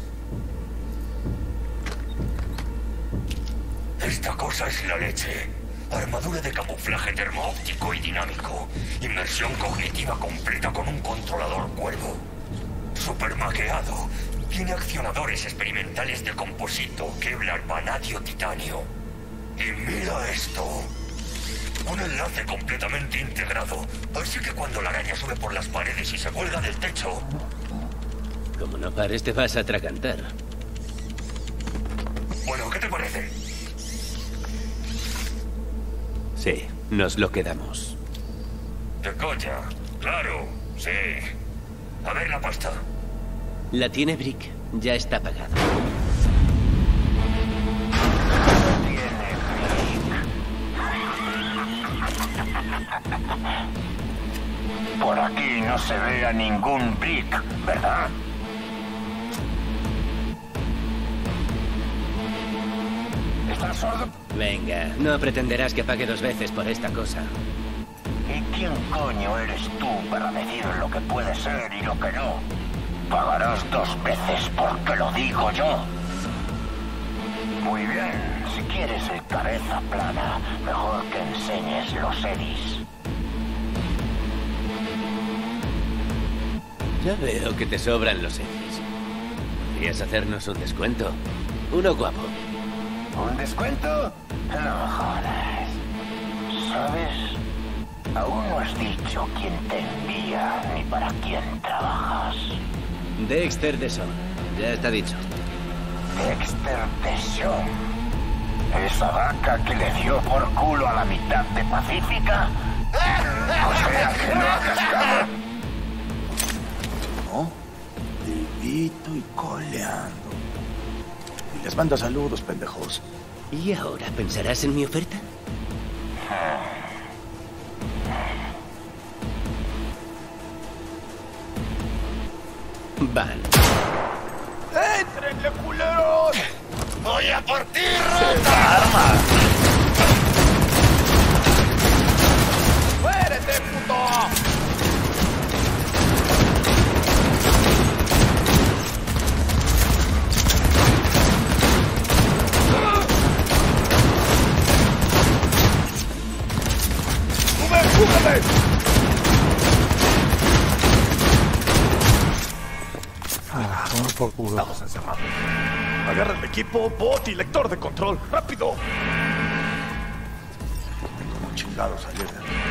Esta cosa es la leche. Armadura de camuflaje termoóptico y dinámico. Inmersión cognitiva completa con un controlador cuervo. Super maqueado. Tiene accionadores experimentales de composito, Kevlar, vanadio, titanio. Y mira esto. Un enlace completamente integrado. Así que cuando la araña sube por las paredes y se cuelga del techo... Como no pares, te vas a atragantar. Bueno, ¿qué te parece? Sí, nos lo quedamos. De coña. Claro, sí. A ver la pasta. La tiene Brick. Ya está pagado. Por aquí no se ve a ningún Brick, ¿verdad? ¿Estás sordo? Venga, no pretenderás que pague dos veces por esta cosa. ¿Y quién coño eres tú para decir lo que puede ser y lo que no? Pagarás dos veces porque lo digo yo. Muy bien, si quieres el cabeza plana, mejor que enseñes los edis. Ya veo que te sobran los edis. ¿Podrías hacernos un descuento? Uno guapo. ¿Un descuento? No jodas. ¿Sabes? Aún no has dicho quién te envía ni para quién trabajas. Dexter Deson. Ya está dicho. Dexter Deson. ¿Esa vaca que le dio por culo a la mitad de Pacífica? O sea que no ha cascado. ¿No? Vivito y coleando. Y les manda saludos, pendejos. ¿Y ahora pensarás en mi oferta? Van. ¡Éntrenle, culeros! ¡Voy a por ti, rata! ¡Arma! ¡Muérete, puto! ¡Sube, súbeme! Vamos por culo. Vamos encerrados. Agarra el equipo, bot y lector de control. ¡Rápido! Como chingados ayer.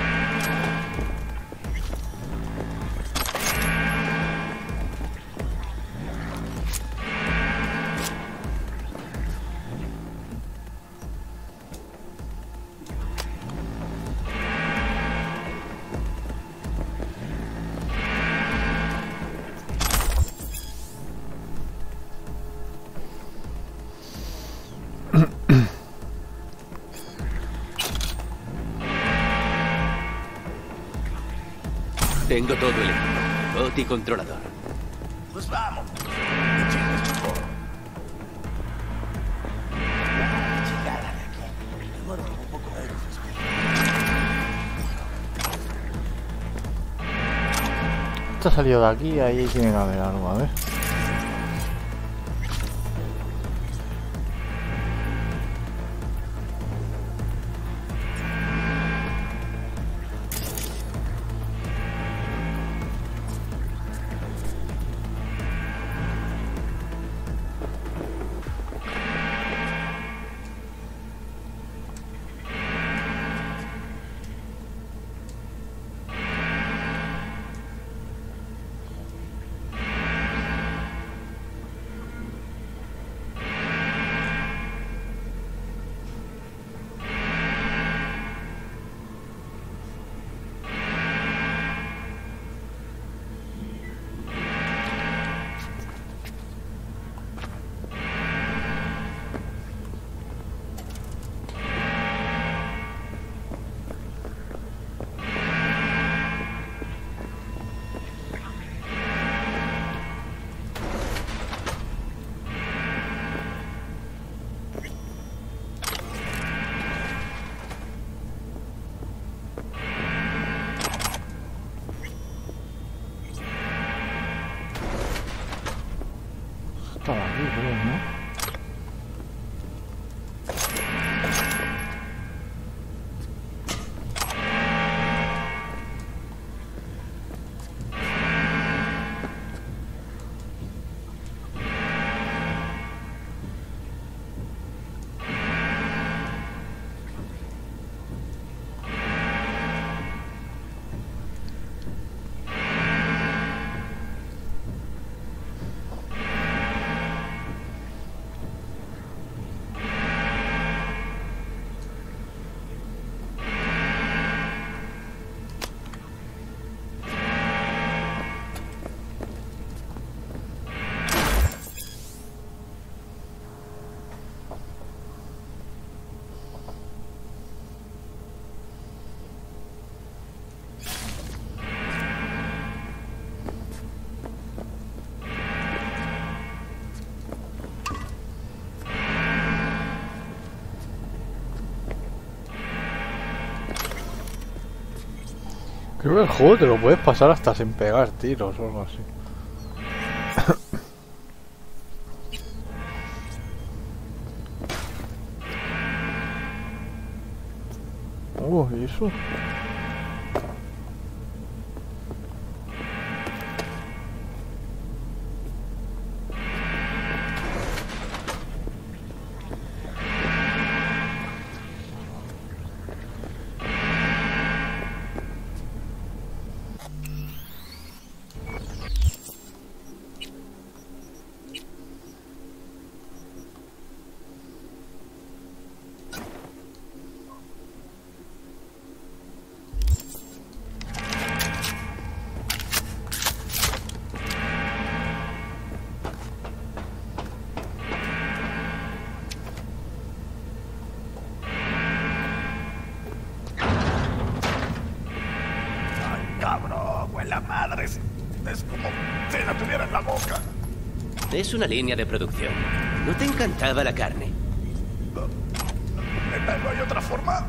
Tengo todo el equipo. Bot y controlador. Pues vamos. Esto ha salido de aquí, ahí tiene que haber algo, a ver. Estaba aquí, creo, ¿no? Creo que el juego te lo puedes pasar hasta sin pegar tiros o algo así. Oh, ¿y eso? Es una línea de producción. ¿No te encantaba la carne? ¿No hay otra forma?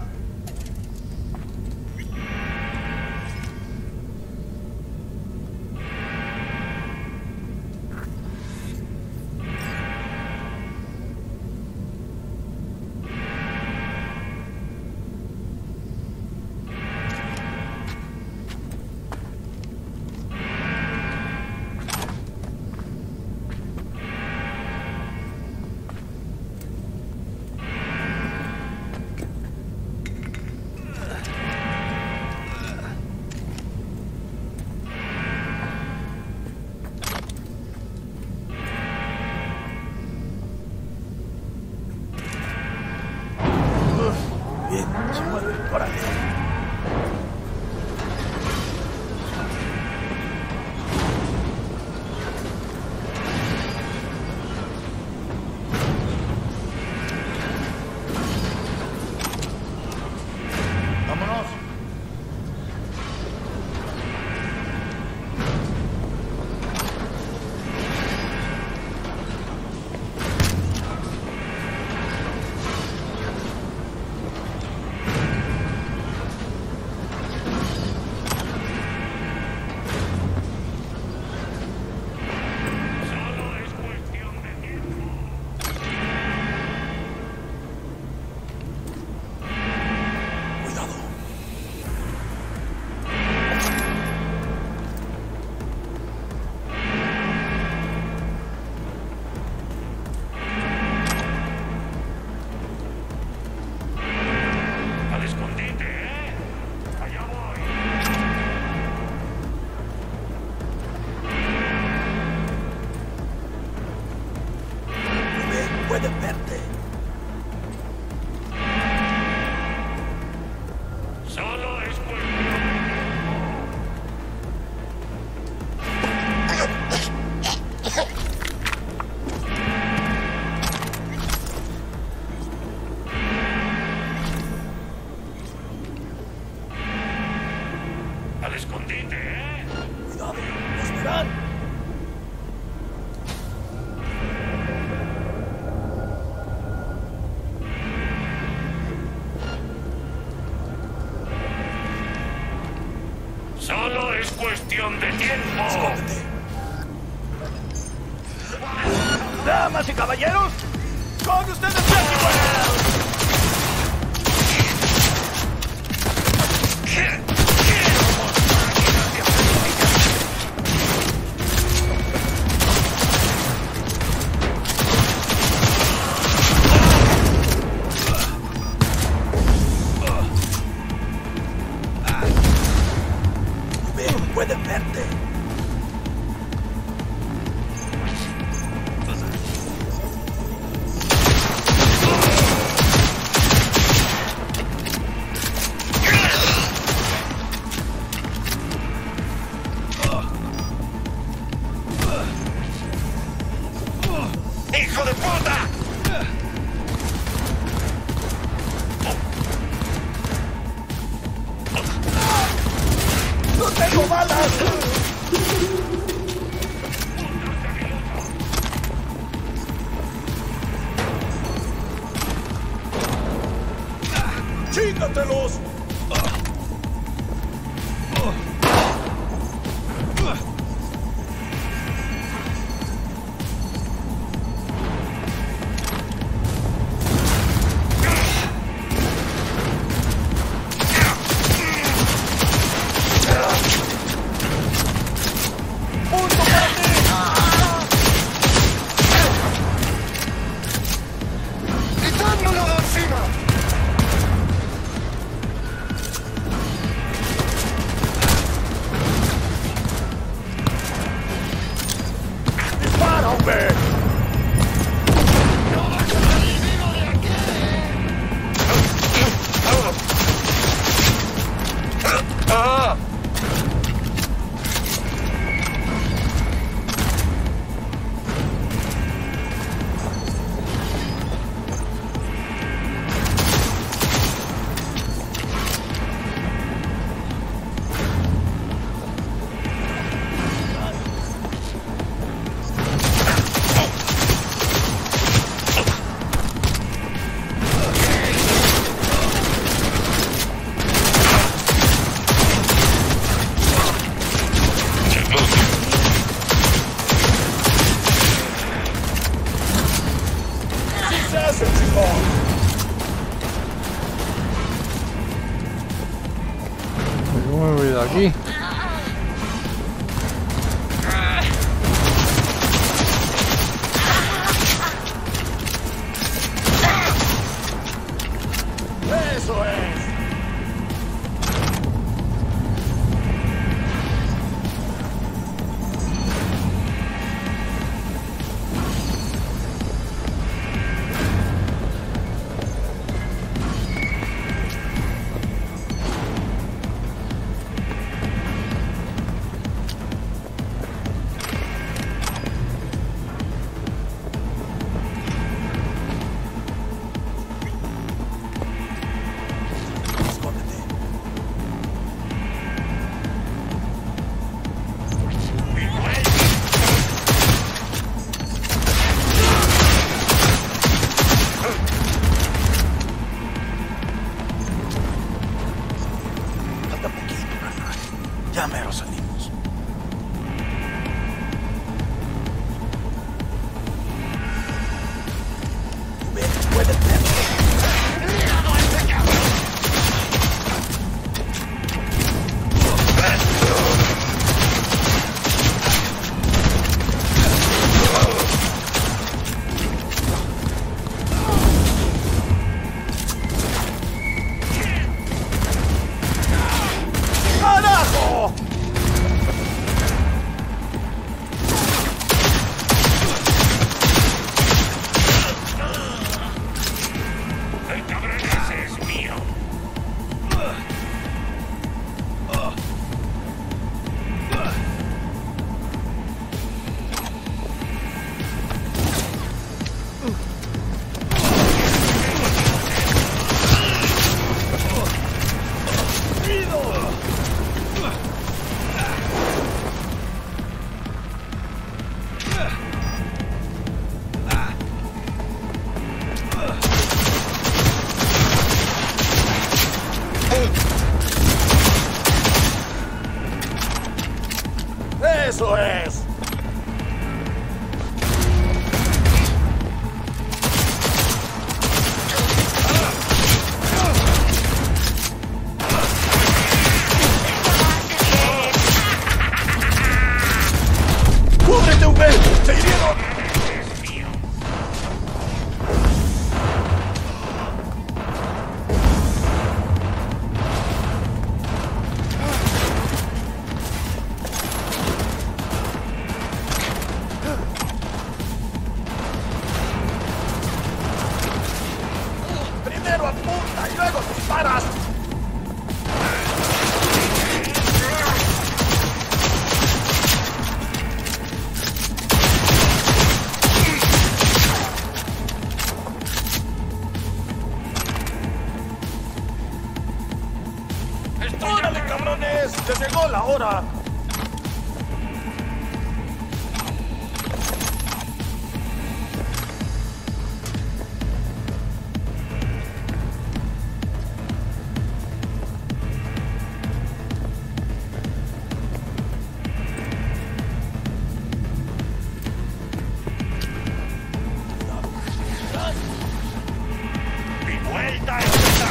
Solo es cuestión de tiempo. Escóndete. Damas y caballeros, con ustedes pueden verte. ¡Hijo de puta! ¡No tengo balas! ¡Chíngatelos! aquí. ¡Eso es! Ya mero salimos. Puede ¡Carajo! El cabrón ese es mío. ¡Eso es! ¡Cúbrete, U B! ¡Se hirieron! ¡Primero apunta y luego disparas! ¡Órale, cabrones! ¡Ya llegó la hora! ¡Mi vuelta está!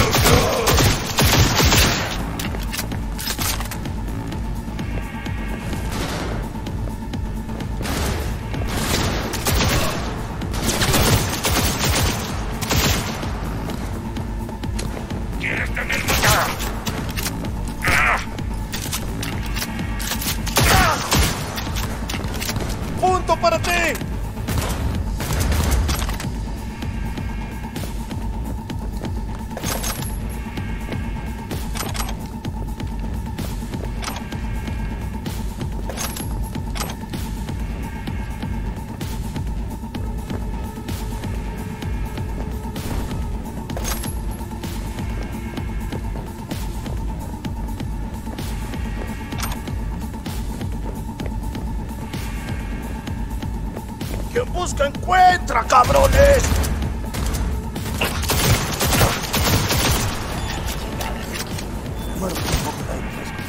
¿Quieres tener más? ¡Punto para ti! ¡Quien busca encuentra, cabrones! Muero por un poco de aire fresco.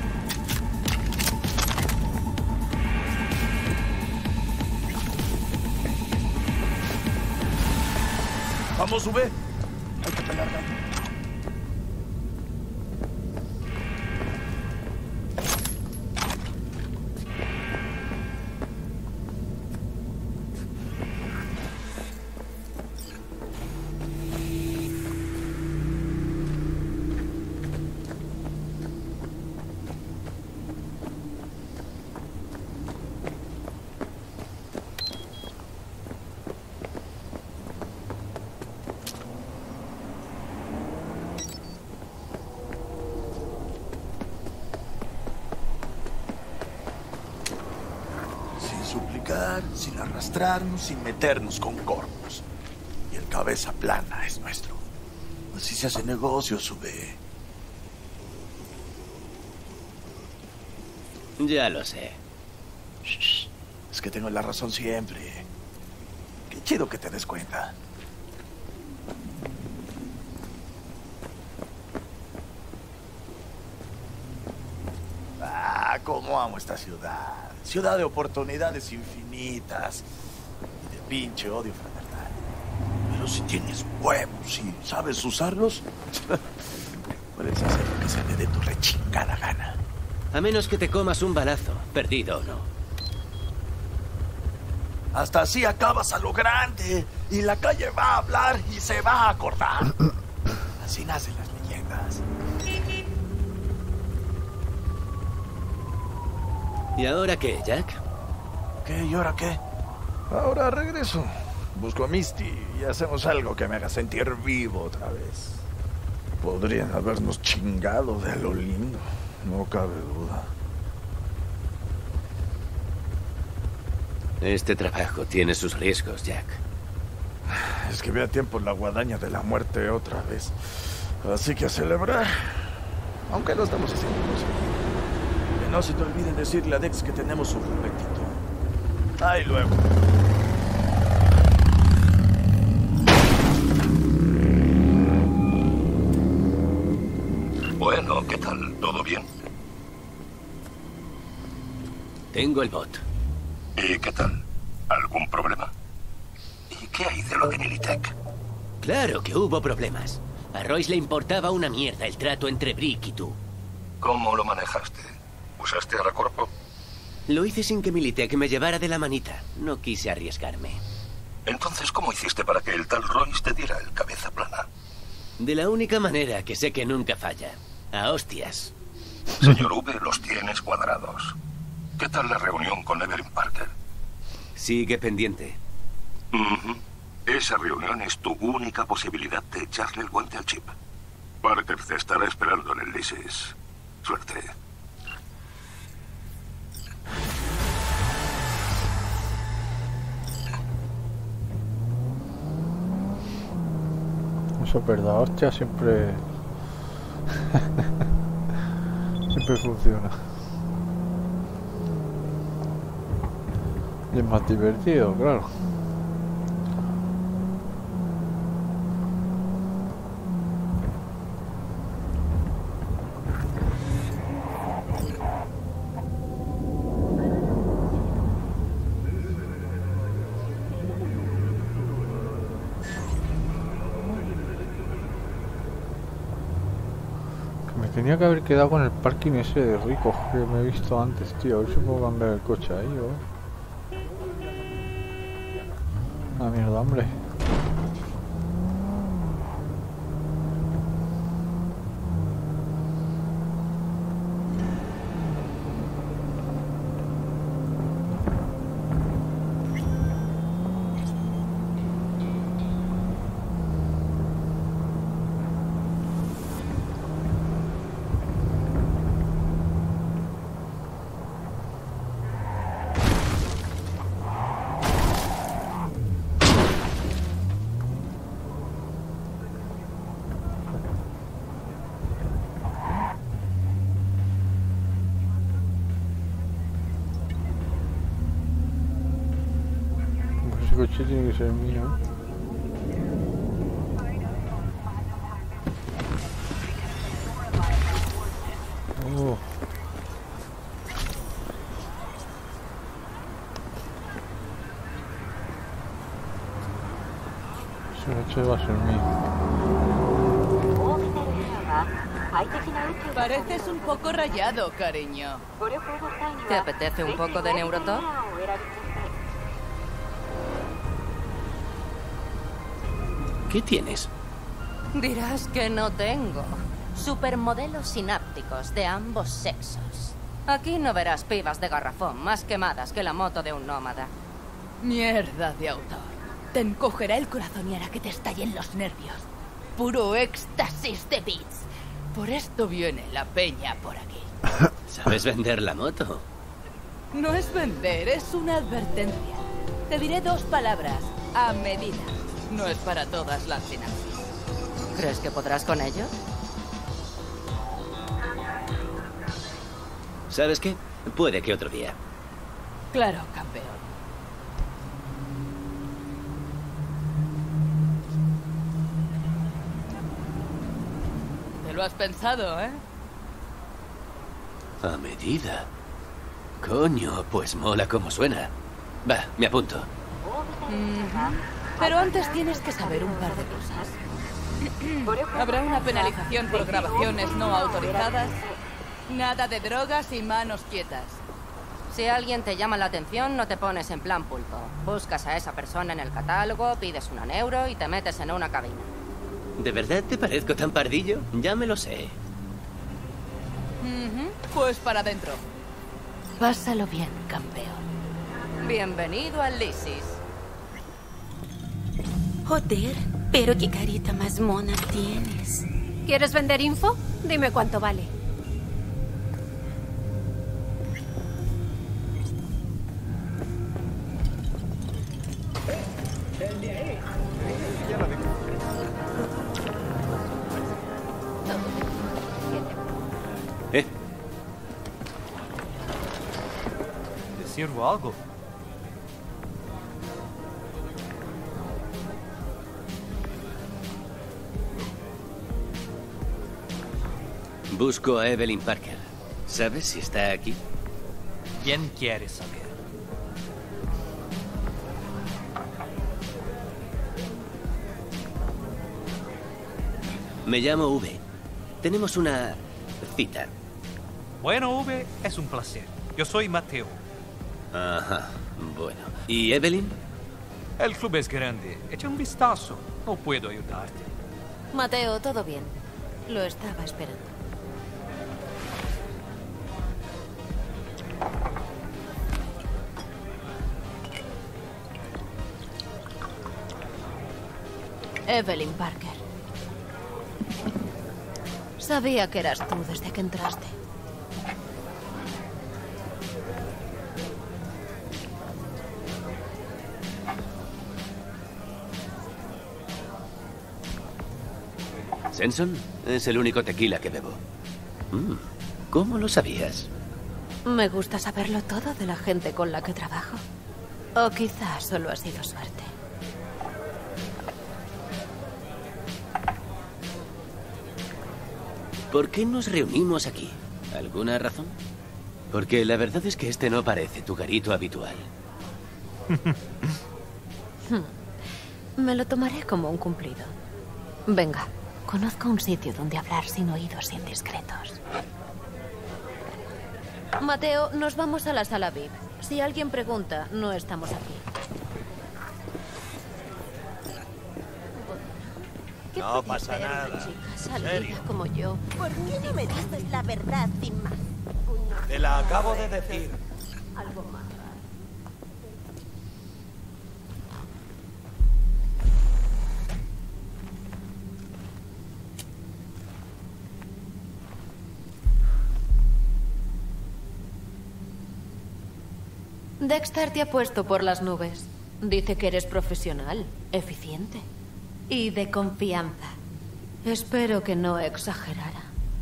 Vamos, U B. Hay que pelar gallo. entrar, sin arrastrarnos, sin meternos con corpos. Y el cabeza plana es nuestro. Así se hace negocio, sube. Ya lo sé. Shh, es que tengo la razón siempre. Qué chido que te des cuenta. Ah, cómo amo esta ciudad. Ciudad de oportunidades infinitas. Y de pinche odio fraternal. Pero si tienes huevos y sabes usarlos, puedes hacer lo que se te dé tu rechingada gana. A menos que te comas un balazo, perdido o no. Hasta así acabas a lo grande. Y la calle va a hablar y se va a acordar. Así nacen las leyendas. ¿Y ahora qué, Jack? ¿Qué? ¿Y ahora qué? Ahora regreso. Busco a Misty y hacemos algo que me haga sentir vivo otra vez. Podrían habernos chingado de lo lindo. No cabe duda. Este trabajo tiene sus riesgos, Jack. Es que ve a tiempo la guadaña de la muerte otra vez. Así que a celebrar. Aunque lo estamos haciendo posible. Que no se te olvide decirle a Dex que tenemos un proyectito. Ahí luego. Bueno, ¿qué tal? ¿Todo bien? Tengo el bot. ¿Y qué tal? ¿Algún problema? ¿Y qué hay de lo de Militech? Claro que hubo problemas. A Royce le importaba una mierda el trato entre Brick y tú. ¿Cómo lo manejaste? ¿Usaste a Corpo? Lo hice sin que Militech me llevara de la manita. No quise arriesgarme. Entonces, ¿cómo hiciste para que el tal Royce te diera el cabeza plana? De la única manera que sé que nunca falla. A hostias. Señor V, los tienes cuadrados. ¿Qué tal la reunión con Evelyn Parker? Sigue pendiente. Uh-huh. Esa reunión es tu única posibilidad de echarle el guante al chip. Parker te estará esperando en el Lysis. Suerte. Eso es verdad, hostia, siempre... siempre funciona. Y es más divertido, claro. Tenía que haber quedado con el parking ese de rico que me he visto antes, tío. A ver si puedo cambiar el coche ahí, o... Ah, mierda, hombre. Ese coche tiene que ser mío. Oh. Ese coche va a ser mío. Pareces un poco rayado, cariño. ¿Te apetece un poco de Neurotalk? ¿Qué tienes? Dirás que no tengo. Supermodelos sinápticos de ambos sexos. Aquí no verás pibas de garrafón más quemadas que la moto de un nómada. Mierda de autor. Te encogerá el corazón y hará que te estallen los nervios. Puro éxtasis de beats. Por esto viene la peña por aquí. ¿Sabes vender la moto? No es vender, es una advertencia. Te diré dos palabras. A medida. No es para todas las sinapsis. ¿Crees que podrás con ello? ¿Sabes qué? Puede que otro día. Claro, campeón. Te lo has pensado, ¿eh? A medida. Coño, pues mola como suena. Va, me apunto. Mm-hmm. Pero antes tienes que saber un par de cosas. Habrá una penalización por grabaciones no autorizadas. Nada de drogas y manos quietas. Si alguien te llama la atención, no te pones en plan pulpo. Buscas a esa persona en el catálogo, pides una euro y te metes en una cabina. ¿De verdad te parezco tan pardillo? Ya me lo sé. Mm-hmm. Pues para adentro. Pásalo bien, campeón. Bienvenido al Lysis. Joder, pero qué carita más mona tienes. ¿Quieres vender info? Dime cuánto vale. ¿Eh? ¿Te sirvo algo? Busco a Evelyn Parker. ¿Sabes si está aquí? ¿Quién quiere saber? Me llamo V. Tenemos una cita. Bueno, V, es un placer. Yo soy Mateo. Ajá, bueno. ¿Y Evelyn? El club es grande. Echa un vistazo. No puedo ayudarte. Mateo, todo bien. Lo estaba esperando. Evelyn Parker. Sabía que eras tú desde que entraste. ¿Senson? Es el único tequila que bebo. Mm, ¿cómo lo sabías? Me gusta saberlo todo de la gente con la que trabajo. O quizás solo ha sido suerte. ¿Por qué nos reunimos aquí? ¿Alguna razón? Porque la verdad es que este no parece tu garito habitual. Me lo tomaré como un cumplido. Venga, conozco un sitio donde hablar sin oídos indiscretos. Mateo, nos vamos a la sala V I P. Si alguien pregunta, no estamos aquí. No pasa nada. Salida como yo. ¿Por qué no me dices la verdad sin más? Te la acabo de decir. Algo más. Dexter te ha puesto por las nubes. Dice que eres profesional, eficiente y de confianza. Espero que no exagerara.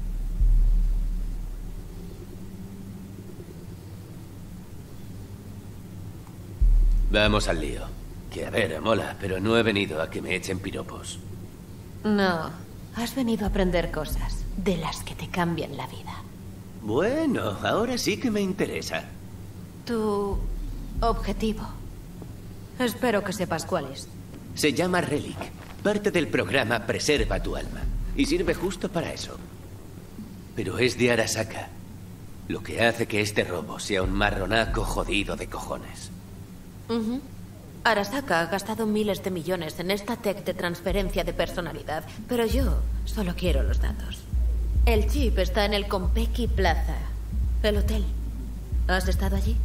Vamos al lío. Que a ver, mola, pero no he venido a que me echen piropos. No, has venido a aprender cosas de las que te cambian la vida. Bueno, ahora sí que me interesa. Tu objetivo. Espero que sepas cuál es. Se llama Relic. Parte del programa Preserva tu alma. Y sirve justo para eso. Pero es de Arasaka. Lo que hace que este robo sea un marronaco jodido de cojones. Uh-huh. Arasaka ha gastado miles de millones en esta tech de transferencia de personalidad, pero yo solo quiero los datos. El chip está en el Konpeki Plaza, el hotel. ¿Has estado allí?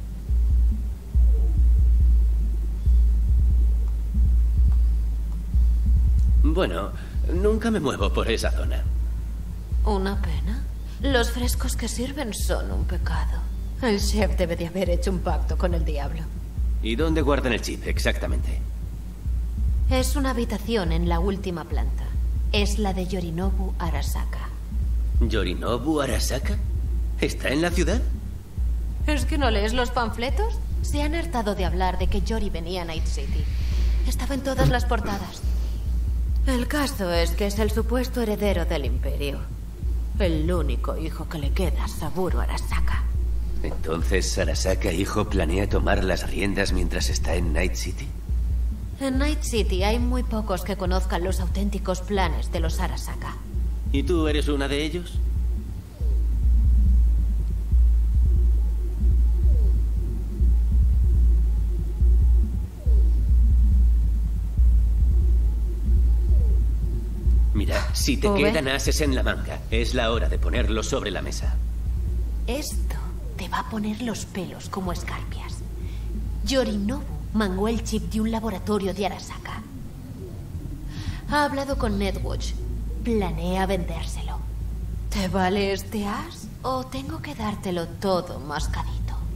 Bueno, nunca me muevo por esa zona. Una pena. Los frescos que sirven son un pecado. El chef debe de haber hecho un pacto con el diablo. ¿Y dónde guardan el chip exactamente? Es una habitación en la última planta. Es la de Yorinobu Arasaka. ¿Yorinobu Arasaka? ¿Está en la ciudad? ¿Es que no lees los panfletos? Se han hartado de hablar de que Yori venía a Night City. Estaba en todas las portadas. El caso es que es el supuesto heredero del imperio. El único hijo que le queda a Saburo Arasaka. ¿Entonces Arasaka, hijo, planea tomar las riendas mientras está en Night City? En Night City hay muy pocos que conozcan los auténticos planes de los Arasaka. ¿Y tú eres una de ellos? Mira, si te ¿Ove? quedan ases en la manga, es la hora de ponerlo sobre la mesa. Esto te va a poner los pelos como escarpias. Yorinobu mangó el chip de un laboratorio de Arasaka. Ha hablado con Netwatch. Planea vendérselo. ¿Te vale este as o tengo que dártelo todo mascadito?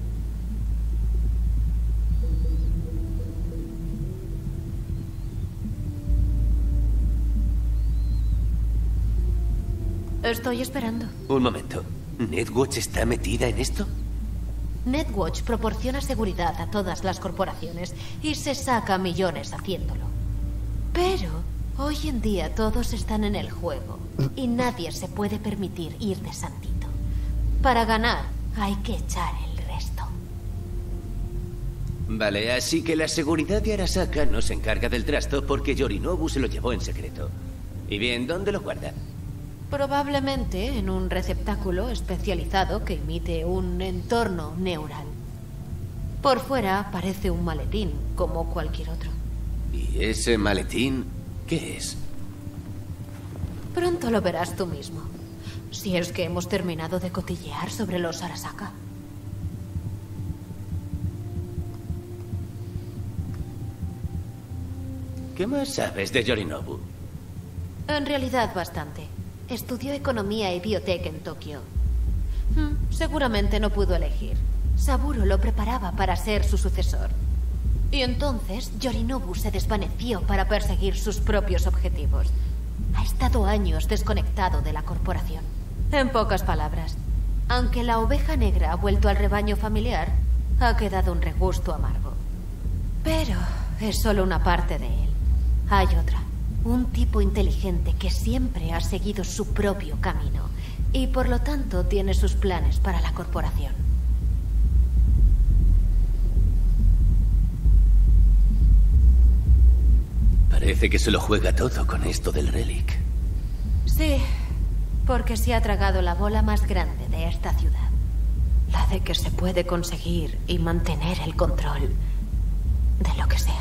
Estoy esperando. Un momento. ¿Netwatch está metida en esto? Netwatch proporciona seguridad a todas las corporaciones y se saca millones haciéndolo. Pero hoy en día todos están en el juego y nadie se puede permitir ir de santito. Para ganar hay que echar el resto. Vale, así que la seguridad de Arasaka no se encarga del trasto porque Yorinobu se lo llevó en secreto. Y bien, ¿dónde lo guarda? Probablemente en un receptáculo especializado que imite un entorno neural. Por fuera parece un maletín, como cualquier otro. ¿Y ese maletín qué es? Pronto lo verás tú mismo. Si es que hemos terminado de cotillear sobre los Arasaka. ¿Qué más sabes de Yorinobu? En realidad bastante. Estudió economía y biotech en Tokio. Hmm, seguramente no pudo elegir. Saburo lo preparaba para ser su sucesor. Y entonces Yorinobu se desvaneció para perseguir sus propios objetivos. Ha estado años desconectado de la corporación. En pocas palabras, aunque la oveja negra ha vuelto al rebaño familiar, ha quedado un regusto amargo. Pero es solo una parte de él. Hay otra. Un tipo inteligente que siempre ha seguido su propio camino y por lo tanto tiene sus planes para la corporación. Parece que se lo juega todo con esto del Relic. Sí, porque se ha tragado la bola más grande de esta ciudad. La de que se puede conseguir y mantener el control de lo que sea.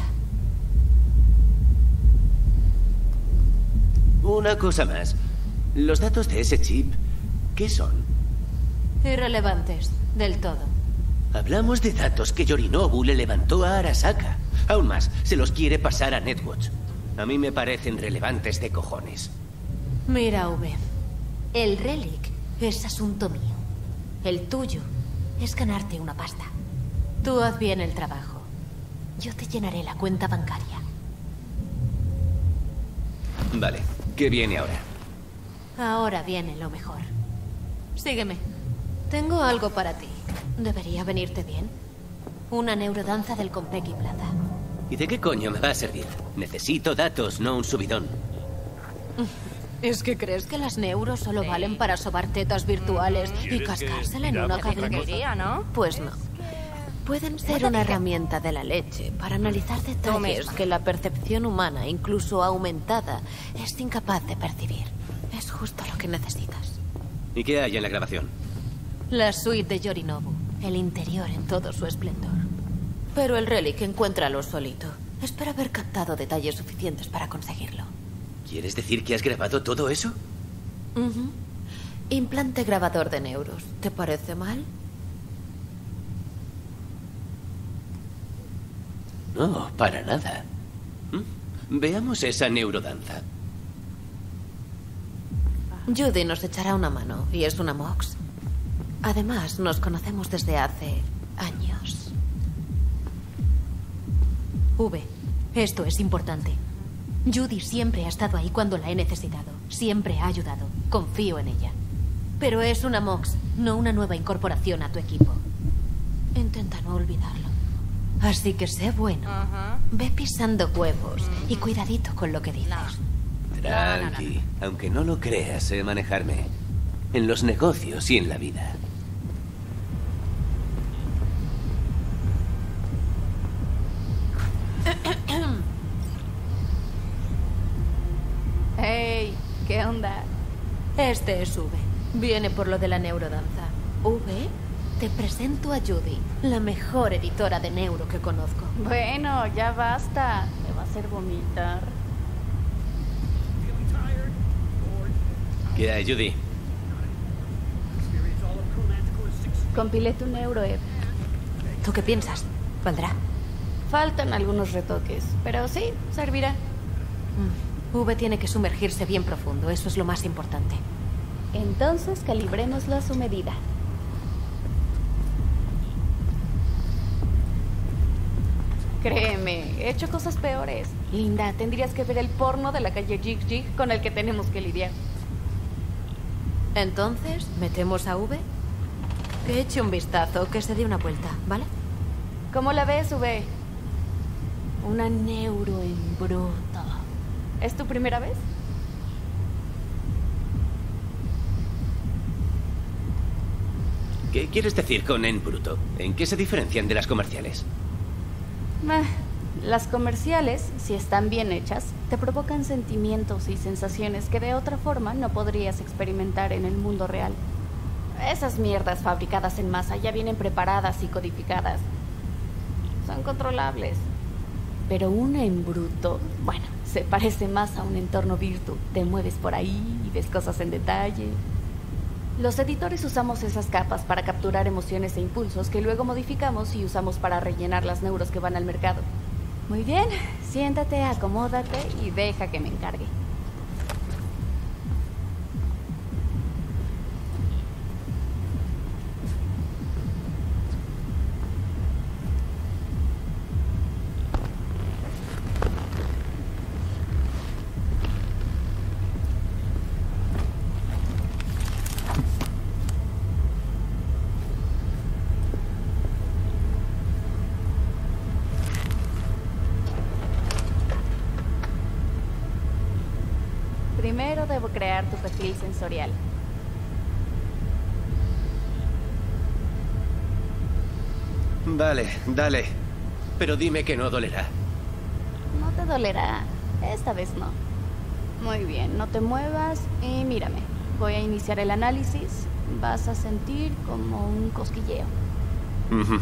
Una cosa más. Los datos de ese chip, ¿qué son? Irrelevantes, del todo. Hablamos de datos que Yorinobu le levantó a Arasaka. Aún más, se los quiere pasar a Netwatch. A mí me parecen relevantes de cojones. Mira, V. El Relic es asunto mío. El tuyo es ganarte una pasta. Tú haz bien el trabajo. Yo te llenaré la cuenta bancaria. Vale. ¿Qué viene ahora? Ahora viene lo mejor. Sígueme. Tengo algo para ti. Debería venirte bien. Una neurodanza del Konpeki Plaza. ¿Y de qué coño me va a servir? Necesito datos, no un subidón. ¿Es que crees que las neuros solo sí. valen para sobar tetas virtuales y cascársela en una cabina? ¿No? Pues no. Pueden ser una herramienta de la leche para analizar detalles que la percepción humana, incluso aumentada, es incapaz de percibir. Es justo lo que necesitas. ¿Y qué hay en la grabación? La suite de Yorinobu, el interior en todo su esplendor. Pero el Relic encuéntralo solito. Espero haber captado detalles suficientes para conseguirlo. ¿Quieres decir que has grabado todo eso? Uh-huh. Implante grabador de neuros. ¿Te parece mal? No, para nada. Veamos esa neurodanza. Judy nos echará una mano, y es una Mox. Además, nos conocemos desde hace años. V, esto es importante. Judy siempre ha estado ahí cuando la he necesitado. Siempre ha ayudado. Confío en ella. Pero es una Mox, no una nueva incorporación a tu equipo. Intenta no olvidarlo. Así que sé bueno. Ajá. Ve pisando huevos y cuidadito con lo que dices. Tranqui. Aunque no lo creas, sé manejarme. En los negocios y en la vida. Hey, ¿qué onda? Este es V. Viene por lo de la neurodanza. V, te presento a Judy, la mejor editora de neuro que conozco. Bueno, ya basta. Me va a hacer vomitar. ¿Qué hay, Judy? Compilé tu neuro, Ed. ¿Tú qué piensas? ¿Valdrá? Faltan algunos retoques, pero sí, servirá. Mm. V tiene que sumergirse bien profundo, eso es lo más importante. Entonces calibrémoslo a su medida. Créeme, he hecho cosas peores. Linda, tendrías que ver el porno de la calle Jig Jig con el que tenemos que lidiar. Entonces, ¿metemos a V? Que eche un vistazo, que se dé una vuelta, ¿vale? ¿Cómo la ves, V? Una neuro en bruto. ¿Es tu primera vez? ¿Qué quieres decir con en bruto? ¿En qué se diferencian de las comerciales? Eh, las comerciales, si están bien hechas, te provocan sentimientos y sensaciones que de otra forma no podrías experimentar en el mundo real. Esas mierdas fabricadas en masa ya vienen preparadas y codificadas. Son controlables. Pero una en bruto, bueno, se parece más a un entorno virtu. Te mueves por ahí y ves cosas en detalle. Los editores usamos esas capas para capturar emociones e impulsos que luego modificamos y usamos para rellenar las neuros que van al mercado. Muy bien, siéntate, acomódate y deja que me encargue. Primero debo crear tu perfil sensorial. Vale, dale. Pero dime que no dolerá. No te dolerá. Esta vez no. Muy bien, no te muevas y mírame. Voy a iniciar el análisis. Vas a sentir como un cosquilleo. Uh-huh.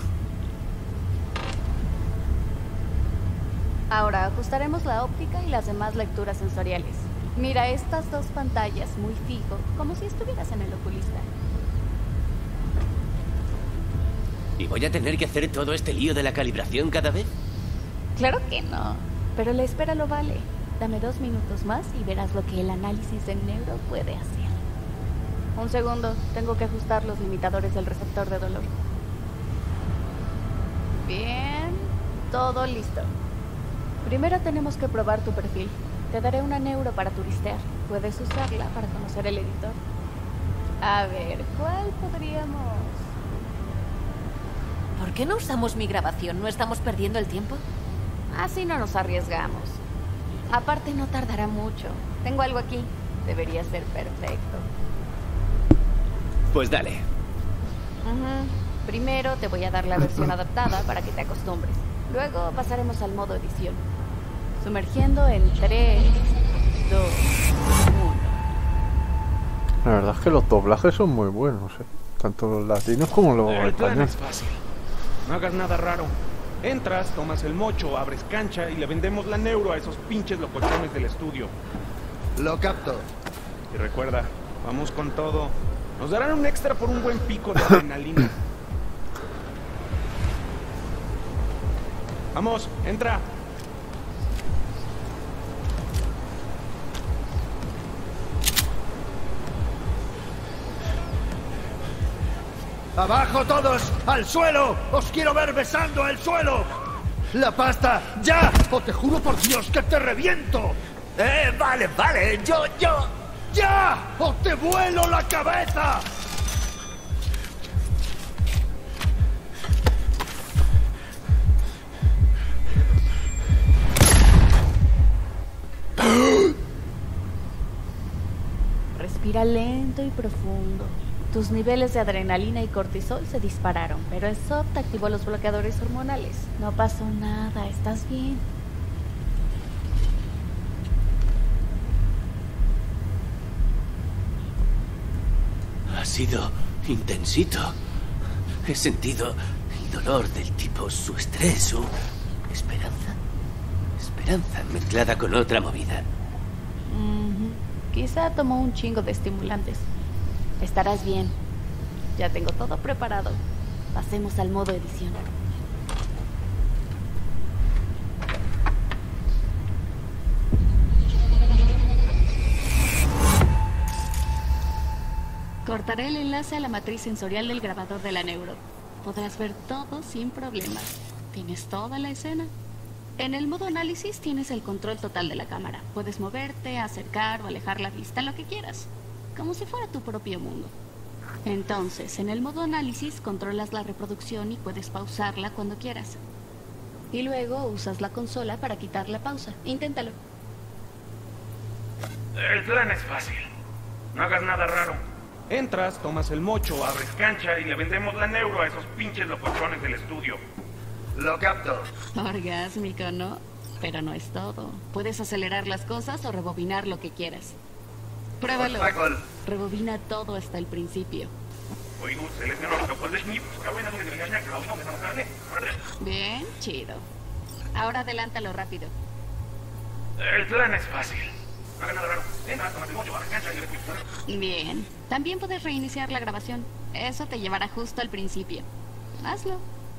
Ahora ajustaremos la óptica y las demás lecturas sensoriales. Mira estas dos pantallas muy fijo, como si estuvieras en el oculista. ¿Y voy a tener que hacer todo este lío de la calibración cada vez? Claro que no, pero la espera lo vale. Dame dos minutos más y verás lo que el análisis en neuro puede hacer. Un segundo, tengo que ajustar los limitadores del receptor de dolor. Bien, todo listo. Primero tenemos que probar tu perfil. Te daré una neuro para turistear. Puedes usarla para conocer el editor. A ver, ¿cuál podríamos...? ¿Por qué no usamos mi grabación? ¿No estamos perdiendo el tiempo? Así no nos arriesgamos. Aparte, no tardará mucho. Tengo algo aquí. Debería ser perfecto. Pues dale. Uh-huh. Primero te voy a dar la versión adaptada para que te acostumbres. Luego pasaremos al modo edición. Sumergiendo en tres, dos, uno. La verdad es que los doblajes son muy buenos, ¿eh? Tanto los latinos como los El plan españoles. es fácil. No hagas nada raro. Entras, tomas el mocho, abres cancha y le vendemos la neuro a esos pinches locochones del estudio. Lo capto. Y recuerda, vamos con todo. Nos darán un extra por un buen pico de adrenalina. Vamos, entra. ¡Abajo todos! ¡Al suelo! ¡Os quiero ver besando el suelo! ¡La pasta! ¡Ya! ¡O te juro por Dios que te reviento! Eh, vale, vale, yo, yo... ¡Ya! ¡O te vuelo la cabeza! Respira lento y profundo. Tus niveles de adrenalina y cortisol se dispararon, pero el S O P te activó los bloqueadores hormonales. No pasó nada, estás bien. Ha sido intensito. He sentido el dolor del tipo, su estrés, su esperanza. Esperanza mezclada con otra movida. Uh-huh. Quizá tomó un chingo de estimulantes. Estarás bien. Ya tengo todo preparado. Pasemos al modo edición. Cortaré el enlace a la matriz sensorial del grabador de la neuro. Podrás ver todo sin problemas. Tienes toda la escena. En el modo análisis tienes el control total de la cámara. Puedes moverte, acercar o alejar la vista, lo que quieras. Como si fuera tu propio mundo. Entonces, en el modo análisis controlas la reproducción y puedes pausarla cuando quieras. Y luego usas la consola para quitar la pausa. Inténtalo. El plan es fácil. No hagas nada raro. Entras, tomas el mocho, abres cancha y le vendemos la neuro a esos pinches locochones del estudio. Lo capto. Orgásmico, ¿no? Pero no es todo. Puedes acelerar las cosas o rebobinar lo que quieras. Pruébalo. Rebobina todo hasta el principio. Bien, chido. Ahora adelántalo rápido. El plan es fácil. No hagas nada raro. Entras, tomas el mocho, abres cancha y le después. Bien. También puedes reiniciar la grabación. Eso te llevará justo al principio. Hazlo.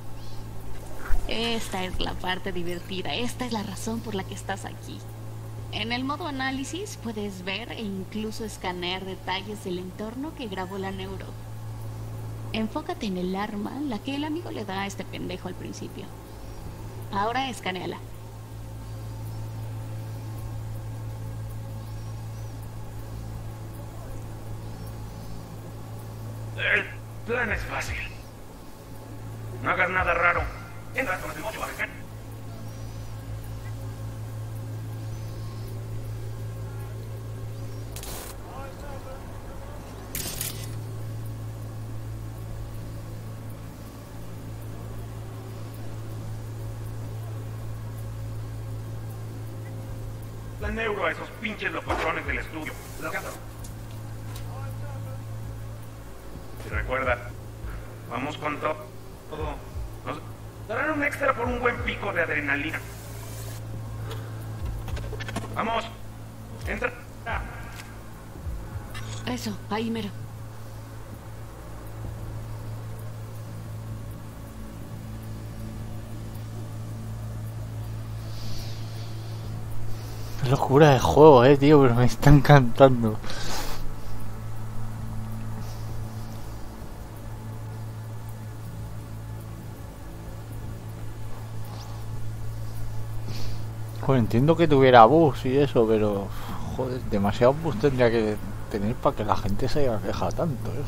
Esta es la parte divertida. Esta es la razón por la que estás aquí. En el modo análisis puedes ver e incluso escanear detalles del entorno que grabó la neuro. Enfócate en el arma, la que el amigo le da a este pendejo al principio. Ahora escanéala. El plan es fácil. No hagas nada raro. Entra, tomas el mocho, abres cancha. La neuro a esos pinches locochones del estudio. Lo capto. Y recuerda, vamos con to todo. Nos darán un extra por un buen pico de adrenalina. Vamos. Entra. Eso, ahí mero. Qué locura de juego, eh, tío, pero me está encantando. Joder, entiendo que tuviera bugs y eso, pero joder, demasiado bugs tendría que tener para que la gente se haya quejado tanto, ¿eh?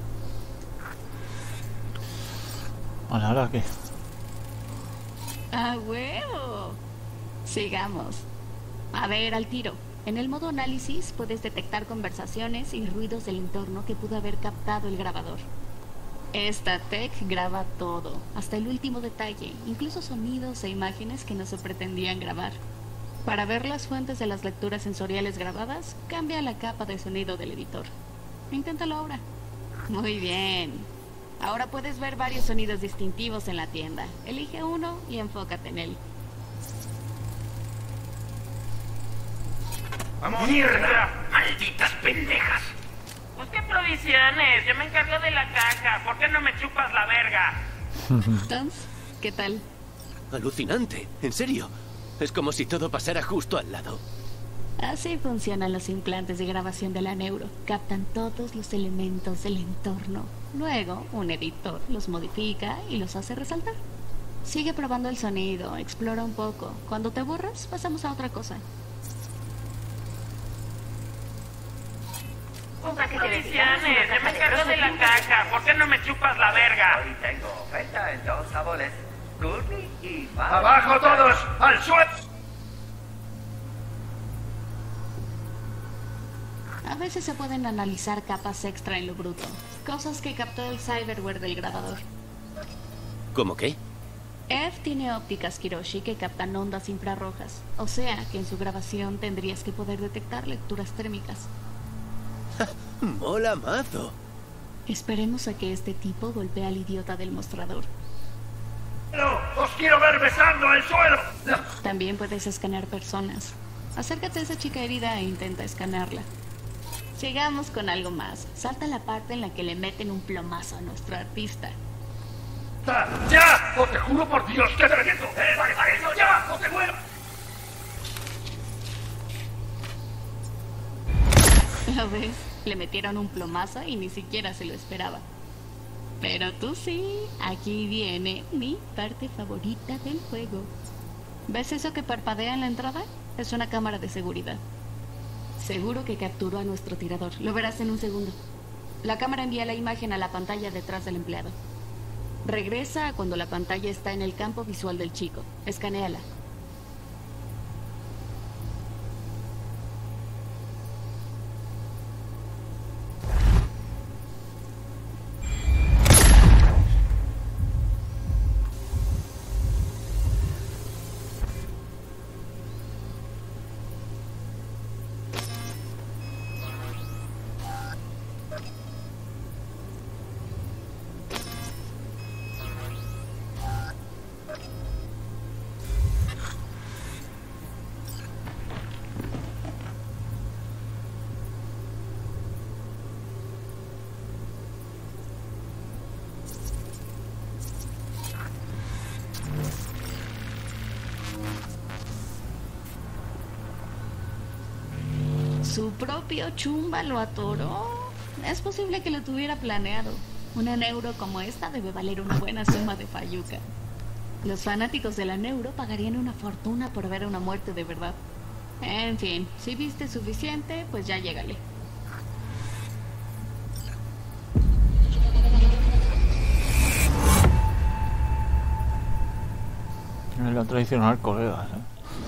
Bueno, ¿ahora qué? ¡Ah, huevo! Sigamos. A ver, al tiro. En el modo análisis puedes detectar conversaciones y ruidos del entorno que pudo haber captado el grabador. Esta tech graba todo, hasta el último detalle, incluso sonidos e imágenes que no se pretendían grabar. Para ver las fuentes de las lecturas sensoriales grabadas, cambia la capa de sonido del editor. Inténtalo ahora. Muy bien. Ahora puedes ver varios sonidos distintivos en la tienda. Elige uno y enfócate en él. ¡Vamos! ¡Mierda! ¡Malditas pendejas! Pues qué provisiones, yo me encargo de la caja. ¿Por qué no me chupas la verga? Tons, ¿qué tal? Alucinante, en serio. Es como si todo pasara justo al lado. Así funcionan los implantes de grabación de la neuro. Captan todos los elementos del entorno. Luego, un editor los modifica y los hace resaltar. Sigue probando el sonido, explora un poco. Cuando te aburras, pasamos a otra cosa. Bendiciones, ya me encargo de la caja. ¿Por qué no me chupas la verga? Hoy tengo oferta en dos sabores. Curly y Fanta. ¡Abajo todos! ¡Al suelo! A veces se pueden analizar capas extra en lo bruto. Cosas que captó el cyberware del grabador. ¿Cómo qué? Eve tiene ópticas Kiroshi que captan ondas infrarrojas. O sea, que en su grabación tendrías que poder detectar lecturas térmicas. ¡Mola mazo! Esperemos a que este tipo golpee al idiota del mostrador. ¡No! ¡Os quiero ver besando el suelo! También puedes escanear personas. Acércate a esa chica herida e intenta escanearla. Sigamos con algo más. Salta la parte en la que le meten un plomazo a nuestro artista. ¡Ya! ¡Os te juro por Dios que te reviento! ¡Eh, para que haga eso ya! ¡O te muero! ¿Lo ves? Le metieron un plomazo y ni siquiera se lo esperaba. Pero tú sí. Aquí viene mi parte favorita del juego. ¿Ves eso que parpadea en la entrada? Es una cámara de seguridad. Seguro que capturó a nuestro tirador. Lo verás en un segundo. La cámara envía la imagen a la pantalla detrás del empleado. Regresa a cuando la pantalla está en el campo visual del chico. Escanéala. Su propio chumba lo atoró. Es posible que lo tuviera planeado. Una neuro como esta debe valer una buena suma de fayuca. Los fanáticos de la neuro pagarían una fortuna por ver una muerte de verdad. En fin, si viste suficiente, pues ya llégale. Es la tradicional colega, ¿eh?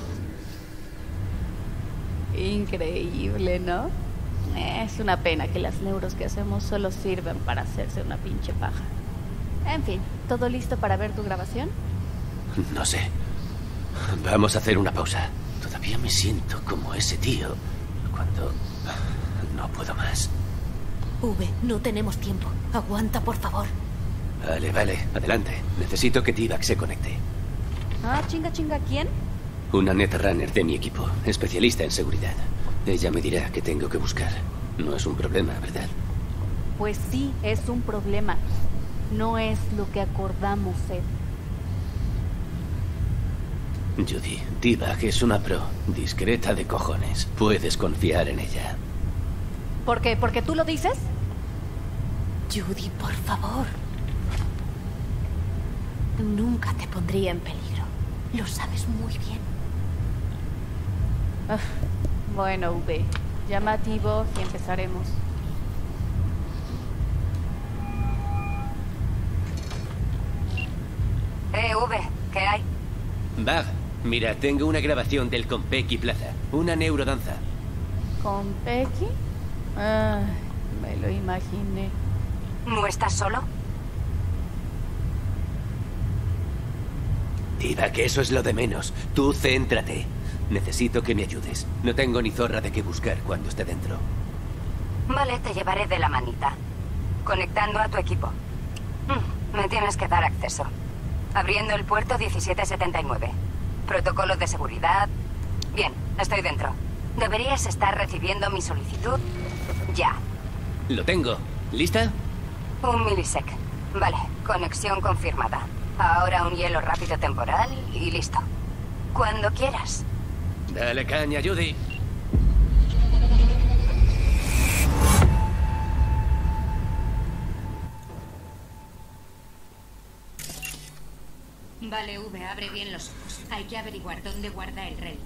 Increíble, ¿no? Es una pena que las neuros que hacemos solo sirven para hacerse una pinche paja. En fin, ¿todo listo para ver tu grabación? No sé. Vamos a hacer una pausa. Todavía me siento como ese tío cuando no puedo más. V, no tenemos tiempo. Aguanta, por favor. Vale, vale. Adelante. Necesito que T-Bag se conecte. Ah, chinga, chinga, ¿quién? Una netrunner de mi equipo, especialista en seguridad. Ella me dirá qué tengo que buscar. No es un problema, ¿verdad? Pues sí, es un problema. No es lo que acordamos, Ed. Judy, T-Bag es una pro, discreta de cojones. Puedes confiar en ella. ¿Por qué? ¿Porque tú lo dices? Judy, por favor. Nunca te pondría en peligro. Lo sabes muy bien. Ah, bueno, V. Llama a T-Bag y empezaremos. Eh, V, ¿qué hay? Bag, mira, tengo una grabación del Konpeki Plaza. Una neurodanza. ¿Konpeki? Ah, me lo imaginé. ¿No estás solo? Diva, que eso es lo de menos. Tú céntrate. Necesito que me ayudes. No tengo ni zorra de qué buscar cuando esté dentro. Vale, te llevaré de la manita. Conectando a tu equipo. Mm, me tienes que dar acceso. Abriendo el puerto diecisiete setenta y nueve. Protocolo de seguridad. Bien, estoy dentro. Deberías estar recibiendo mi solicitud ya. Lo tengo. ¿Lista? Un milisec. Vale, conexión confirmada. Ahora un hielo rápido temporal y listo. Cuando quieras. Dale caña, Judy. Vale, V, abre bien los ojos. Hay que averiguar dónde guarda el relic.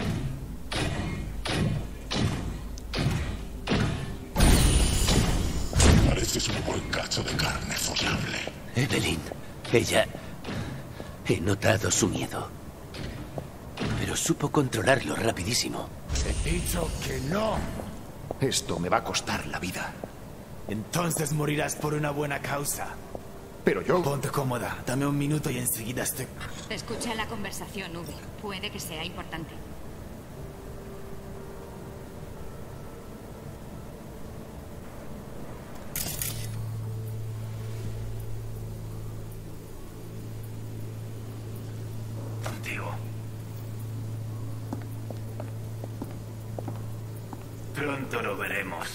Pareces un buen cacho de carne follable. Evelyn, ella... He notado su miedo. Pero supo controlarlo rapidísimo. He dicho que no. Esto me va a costar la vida. Entonces morirás por una buena causa. Pero yo... Ponte cómoda, dame un minuto y enseguida estoy... Escucha la conversación, V. Puede que sea importante. Contigo. Pronto lo veremos.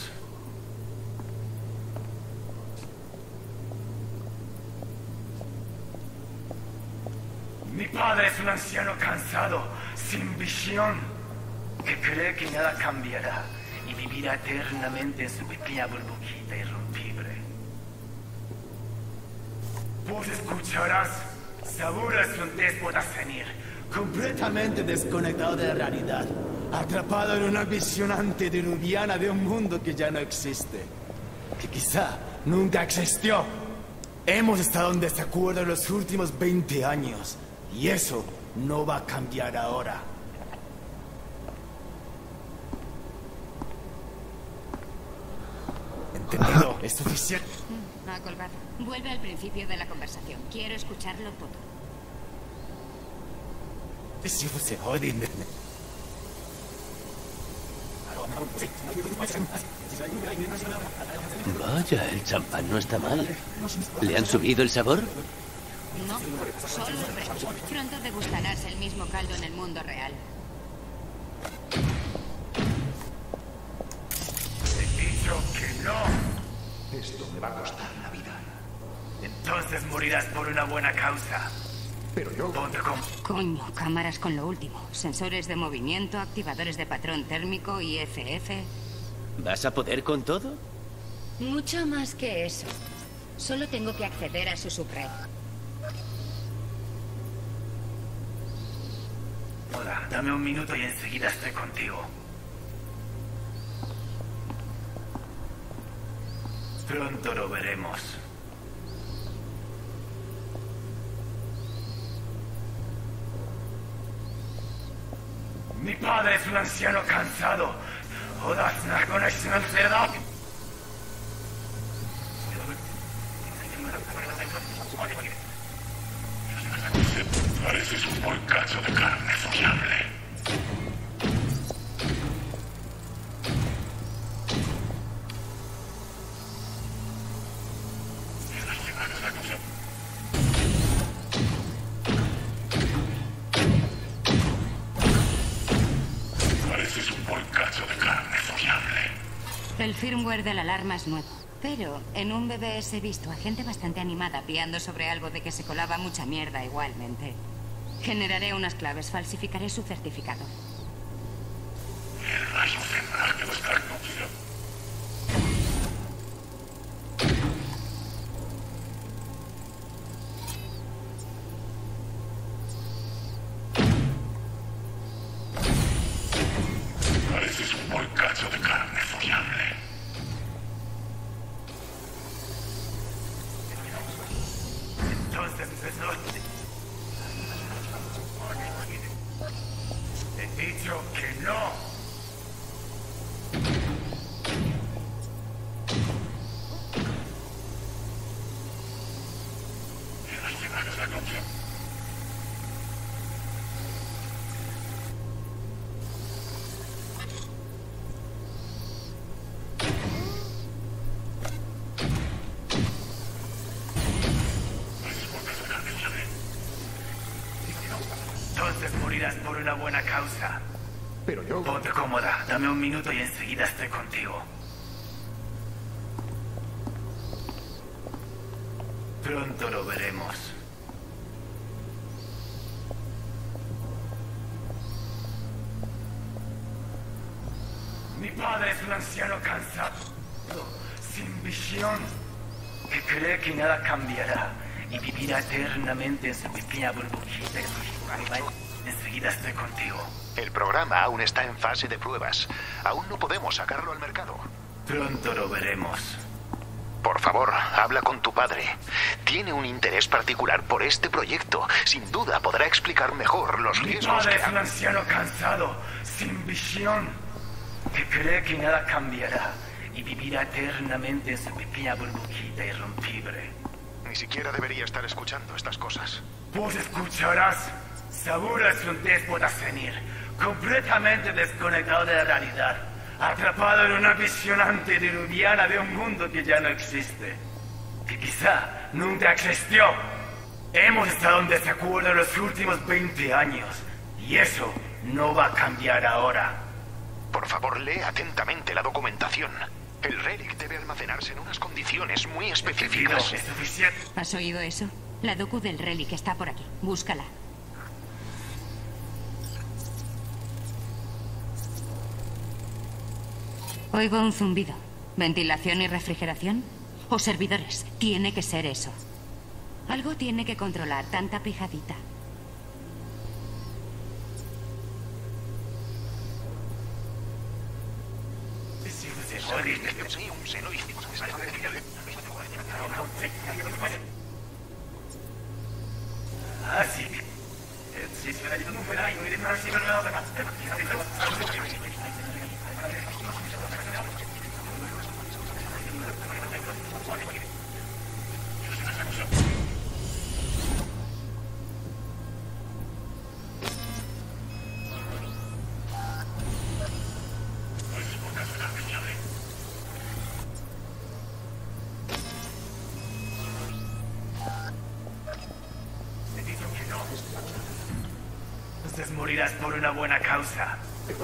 Mi padre es un anciano cansado, sin visión, que cree que nada cambiará y vivirá eternamente en su pequeña burbujita irrompible. Vos escucharás, Sabura es un déspota senil, completamente desconectado de la realidad, atrapado en una visión antediluviana de un mundo que ya no existe, que quizá nunca existió. Hemos estado en desacuerdo en los últimos veinte años. Y eso no va a cambiar ahora. ¿Entendido? ¿Es suficiente? Ha colgado. Vuelve al principio de la conversación. Quiero escucharlo todo. Si se joden. Vaya, el champán no está mal. ¿Le han subido el sabor? No, solo el precio. Pronto degustarás el mismo caldo en el mundo real. He dicho que no. Esto me va a costar la vida. Entonces morirás por una buena causa. Pero yo... Ponte con... Coño, cámaras con lo último. Sensores de movimiento, activadores de patrón térmico, I F F... ¿Vas a poder con todo? Mucho más que eso. Solo tengo que acceder a su subred. Hola, dame un minuto y enseguida estoy contigo. Pronto lo veremos. Mi padre es un anciano cansado. Jodas, no national setup. Pareces un buen cacho de carne follable. Pareces un buen cacho de carne follable. El firmware de la alarma es nuevo. Pero en un B B S he visto a gente bastante animada piando sobre algo de que se colaba mucha mierda igualmente. Generaré unas claves, falsificaré su certificado. El rayo tendrá que buscar confianza. Pareces un buen cacho de carne follable. Entonces empezó. He dicho que no. Entonces morirás por una buena causa. Pero yo... Ponte cómoda, dame un minuto y enseguida estoy contigo. Pronto lo veremos. Mi padre es un anciano cansado, sin visión, que cree que nada cambiará y vivirá eternamente en su pequeña burbujita. Enseguida estoy contigo. El programa aún está en fase de pruebas. Aún no podemos sacarlo al mercado. Pronto lo veremos. Por favor, habla con tu padre. Tiene un interés particular por este proyecto. Sin duda podrá explicar mejor los Mi riesgos padre que es un anciano cansado, sin visión, que cree que nada cambiará y vivirá eternamente en su pequeña burbujita irrompible. Ni siquiera debería estar escuchando estas cosas. Pues escucharás. Sabura es un déspota senil, completamente desconectado de la realidad, atrapado en una visión antediluviana de un mundo que ya no existe, que quizá nunca existió. Hemos estado en desacuerdo en los últimos veinte años, y eso no va a cambiar ahora. Por favor, lee atentamente la documentación. El relic debe almacenarse en unas condiciones muy específicas. ¿Es suficiente? ¿Has oído eso? La docu del relic está por aquí. Búscala. Oigo un zumbido. ¿Ventilación y refrigeración? ¿O servidores? Tiene que ser eso. Algo tiene que controlar tanta pijadita. Ah, sí. Entonces morirás por una buena causa.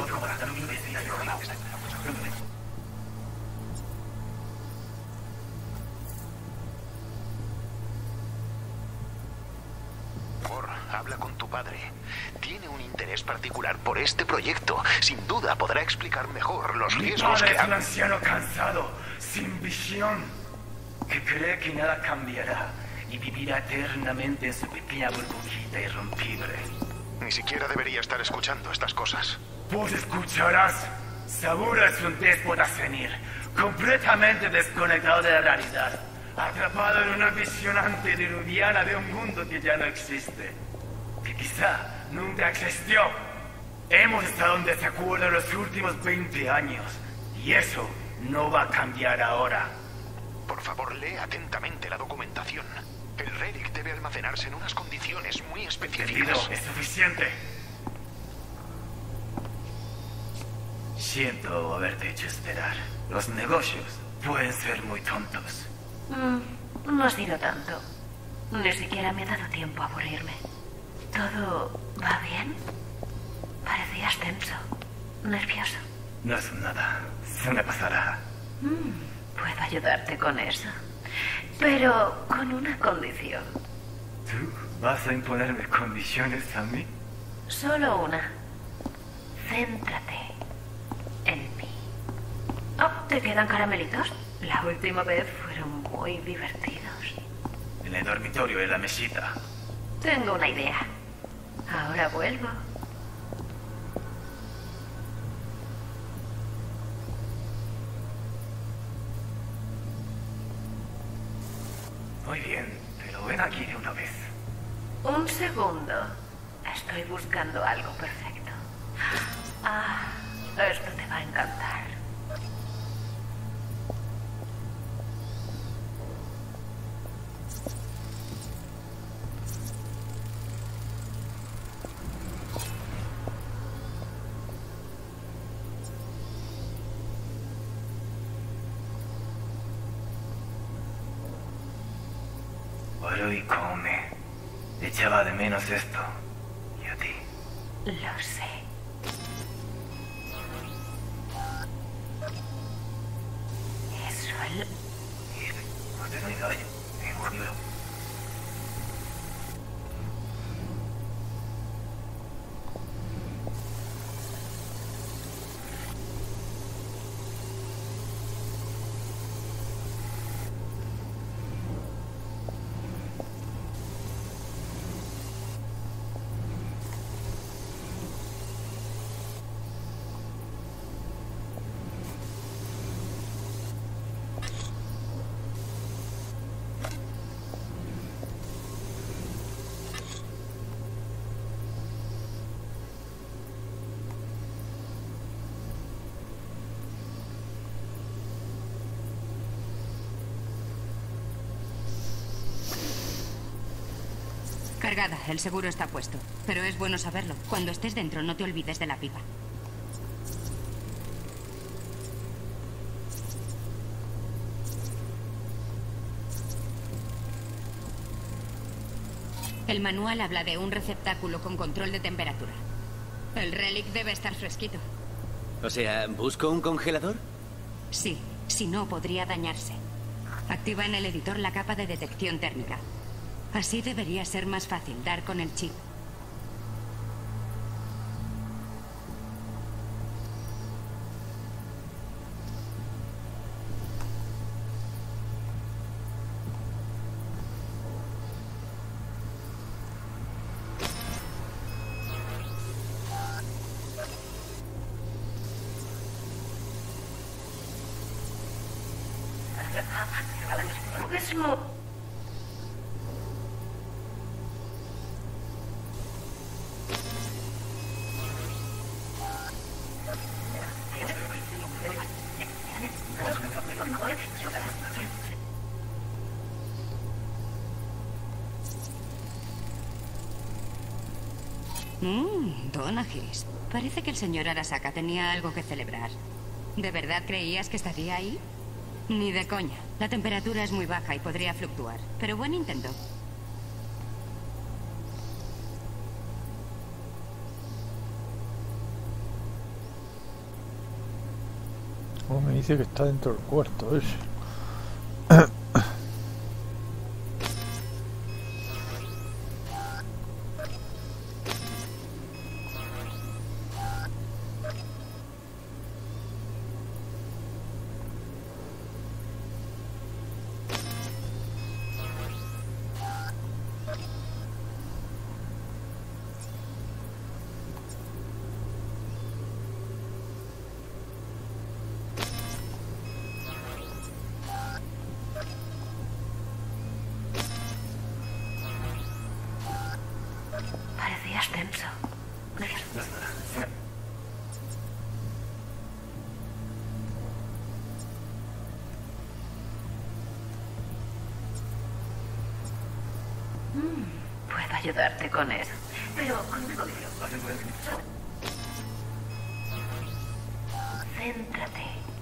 Por favor, habla con tu padre. Tiene un interés particular por este proyecto. Sin duda podrá explicar mejor los Mi riesgos padre que es un ha... anciano cansado, sin visión, que cree que nada cambiará y vivirá eternamente en su pequeña burbujita irrompible. Ni siquiera debería estar escuchando estas cosas. Pues escucharás. Sabura es un déspota senil, completamente desconectado de la realidad, atrapado en una visión antediluviana de un mundo que ya no existe, que quizá nunca existió. Hemos estado en desacuerdo en los últimos veinte años, y eso no va a cambiar ahora. Por favor, lee atentamente la documentación. El relic debe almacenarse en unas condiciones muy específicas. Entendido, es suficiente. Siento haberte hecho esperar. Los negocios pueden ser muy tontos. Mm, no ha sido tanto. Ni siquiera me ha dado tiempo a aburrirme. ¿Todo va bien? Parecías tenso, nervioso. No es nada. Se me pasará. Mm, puedo ayudarte con eso. Pero con una condición. ¿Tú vas a imponerme condiciones a mí? Solo una. Céntrate en mí. Oh, ¿te quedan caramelitos? La última vez fueron muy divertidos. En el dormitorio, en la mesita. Tengo una idea. Ahora vuelvo. Muy bien, pero ven aquí de una vez. Un segundo. Estoy buscando algo perfecto. Ah, esto te va a encantar. Oro y come. Echaba de menos esto. Y a ti. Lo sé. Eso es... cargada, el seguro está puesto. Pero es bueno saberlo. Cuando estés dentro, no te olvides de la pipa. El manual habla de un receptáculo con control de temperatura. El Relic debe estar fresquito. O sea, ¿busco un congelador? Sí, si no podría dañarse. Activa en el editor la capa de detección térmica. Así debería ser más fácil dar con el chip. Mmm, Donaghy's. Parece que el señor Arasaka tenía algo que celebrar. ¿De verdad creías que estaría ahí? Ni de coña. La temperatura es muy baja y podría fluctuar. Pero buen intento. Oh, me dice que está dentro del cuarto ese. Parecías tenso. Mm, puedo ayudarte con eso, pero con una condición. Céntrate.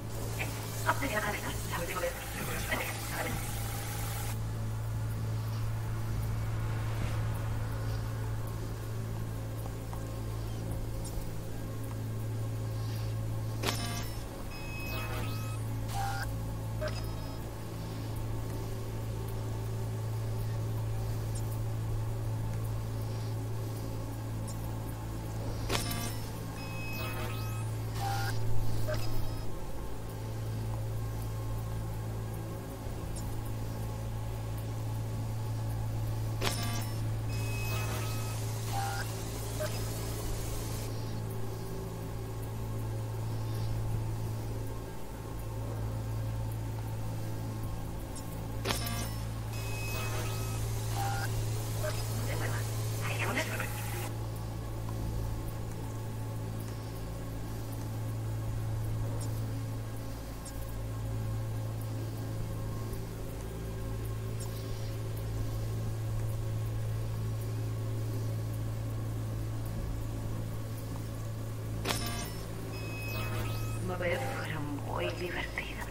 Mover fueron muy divertidas.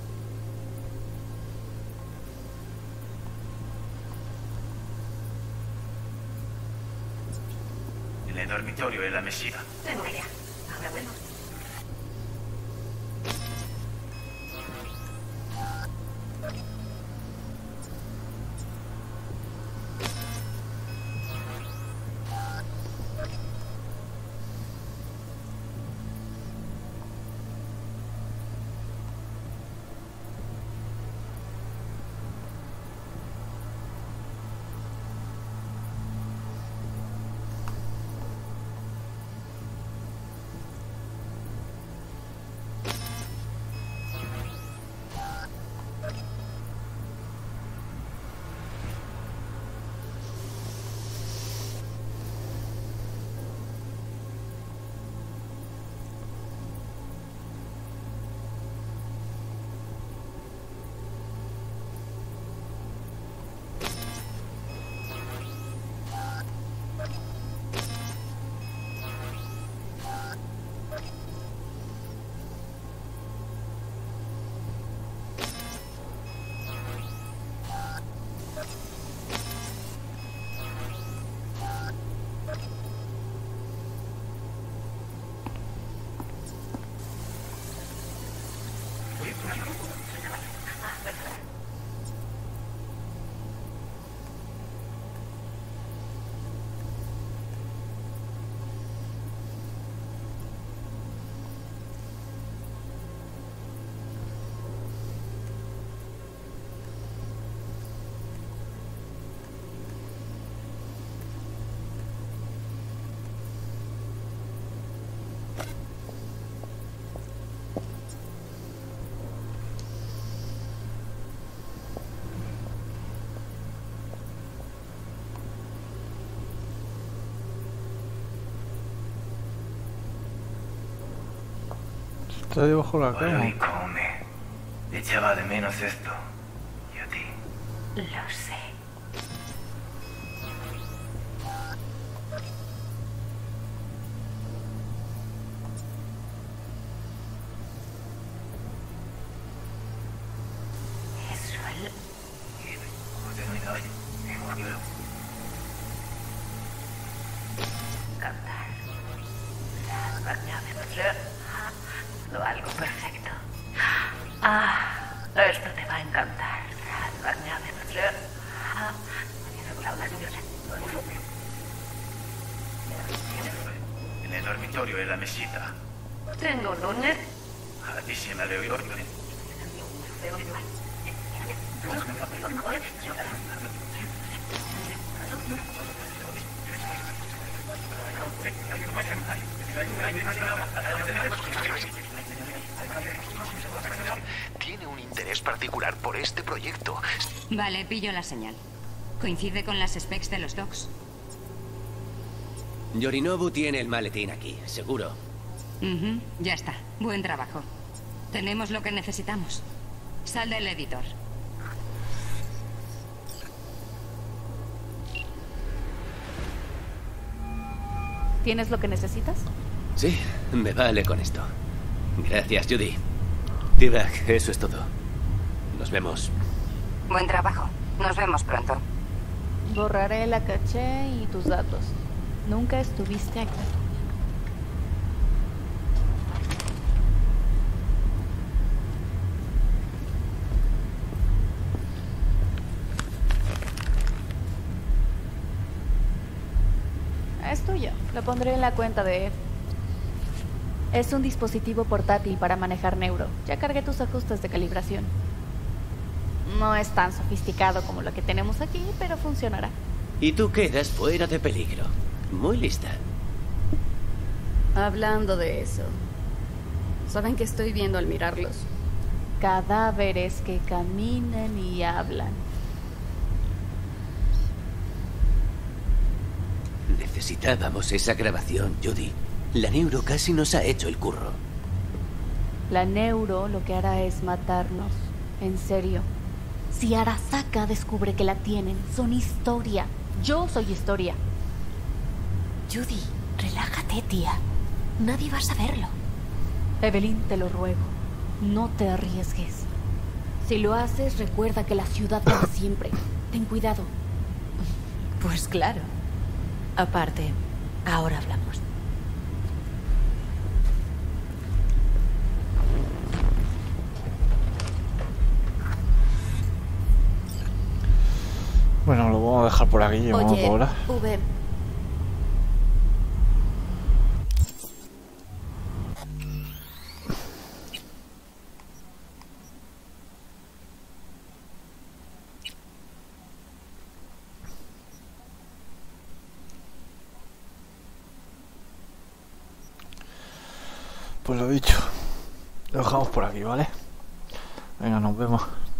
En el dormitorio, en la mesita. Tengo idea. Ahora vuelvo. Está debajo de la cama. Y come. Echaba de menos esto. Y a ti. Lo sé. Cantar. Lo algo perfecto. Ah, esto te va a encantar. En el dormitorio, en la mesita. Tengo lunes. Altísima de oír. Tiene un interés particular por este proyecto. Vale, pillo la señal. Coincide con las specs de los docks. Yorinobu tiene el maletín aquí, seguro. Uh-huh, ya está. Buen trabajo. Tenemos lo que necesitamos. Sal del editor. ¿Tienes lo que necesitas? Sí, me vale con esto. Gracias, Judy. T-Bag, eso es todo. Nos vemos. Buen trabajo. Nos vemos pronto. Borraré la caché y tus datos. Nunca estuviste aquí. Es tuya. Lo pondré en la cuenta de Ed. Es un dispositivo portátil para manejar neuro. Ya cargué tus ajustes de calibración. No es tan sofisticado como lo que tenemos aquí, pero funcionará. Y tú quedas fuera de peligro. Muy lista. Hablando de eso, ¿saben qué estoy viendo al mirarlos? Cadáveres que caminan y hablan. Necesitábamos esa grabación, Judy. La neuro casi nos ha hecho el curro. La neuro lo que hará es matarnos. En serio. Si Arasaka descubre que la tienen, son historia. Yo soy historia. Judy, relájate, tía. Nadie va a saberlo. Evelyn, te lo ruego. No te arriesgues. Si lo haces, recuerda que la ciudad para siempre. Ten cuidado. Pues claro. Aparte, ahora hablamos. Bueno, lo vamos a dejar por aquí, llevamos Oye, ahora. V. Pues lo dicho, lo dejamos por aquí, ¿vale? Venga, nos vemos.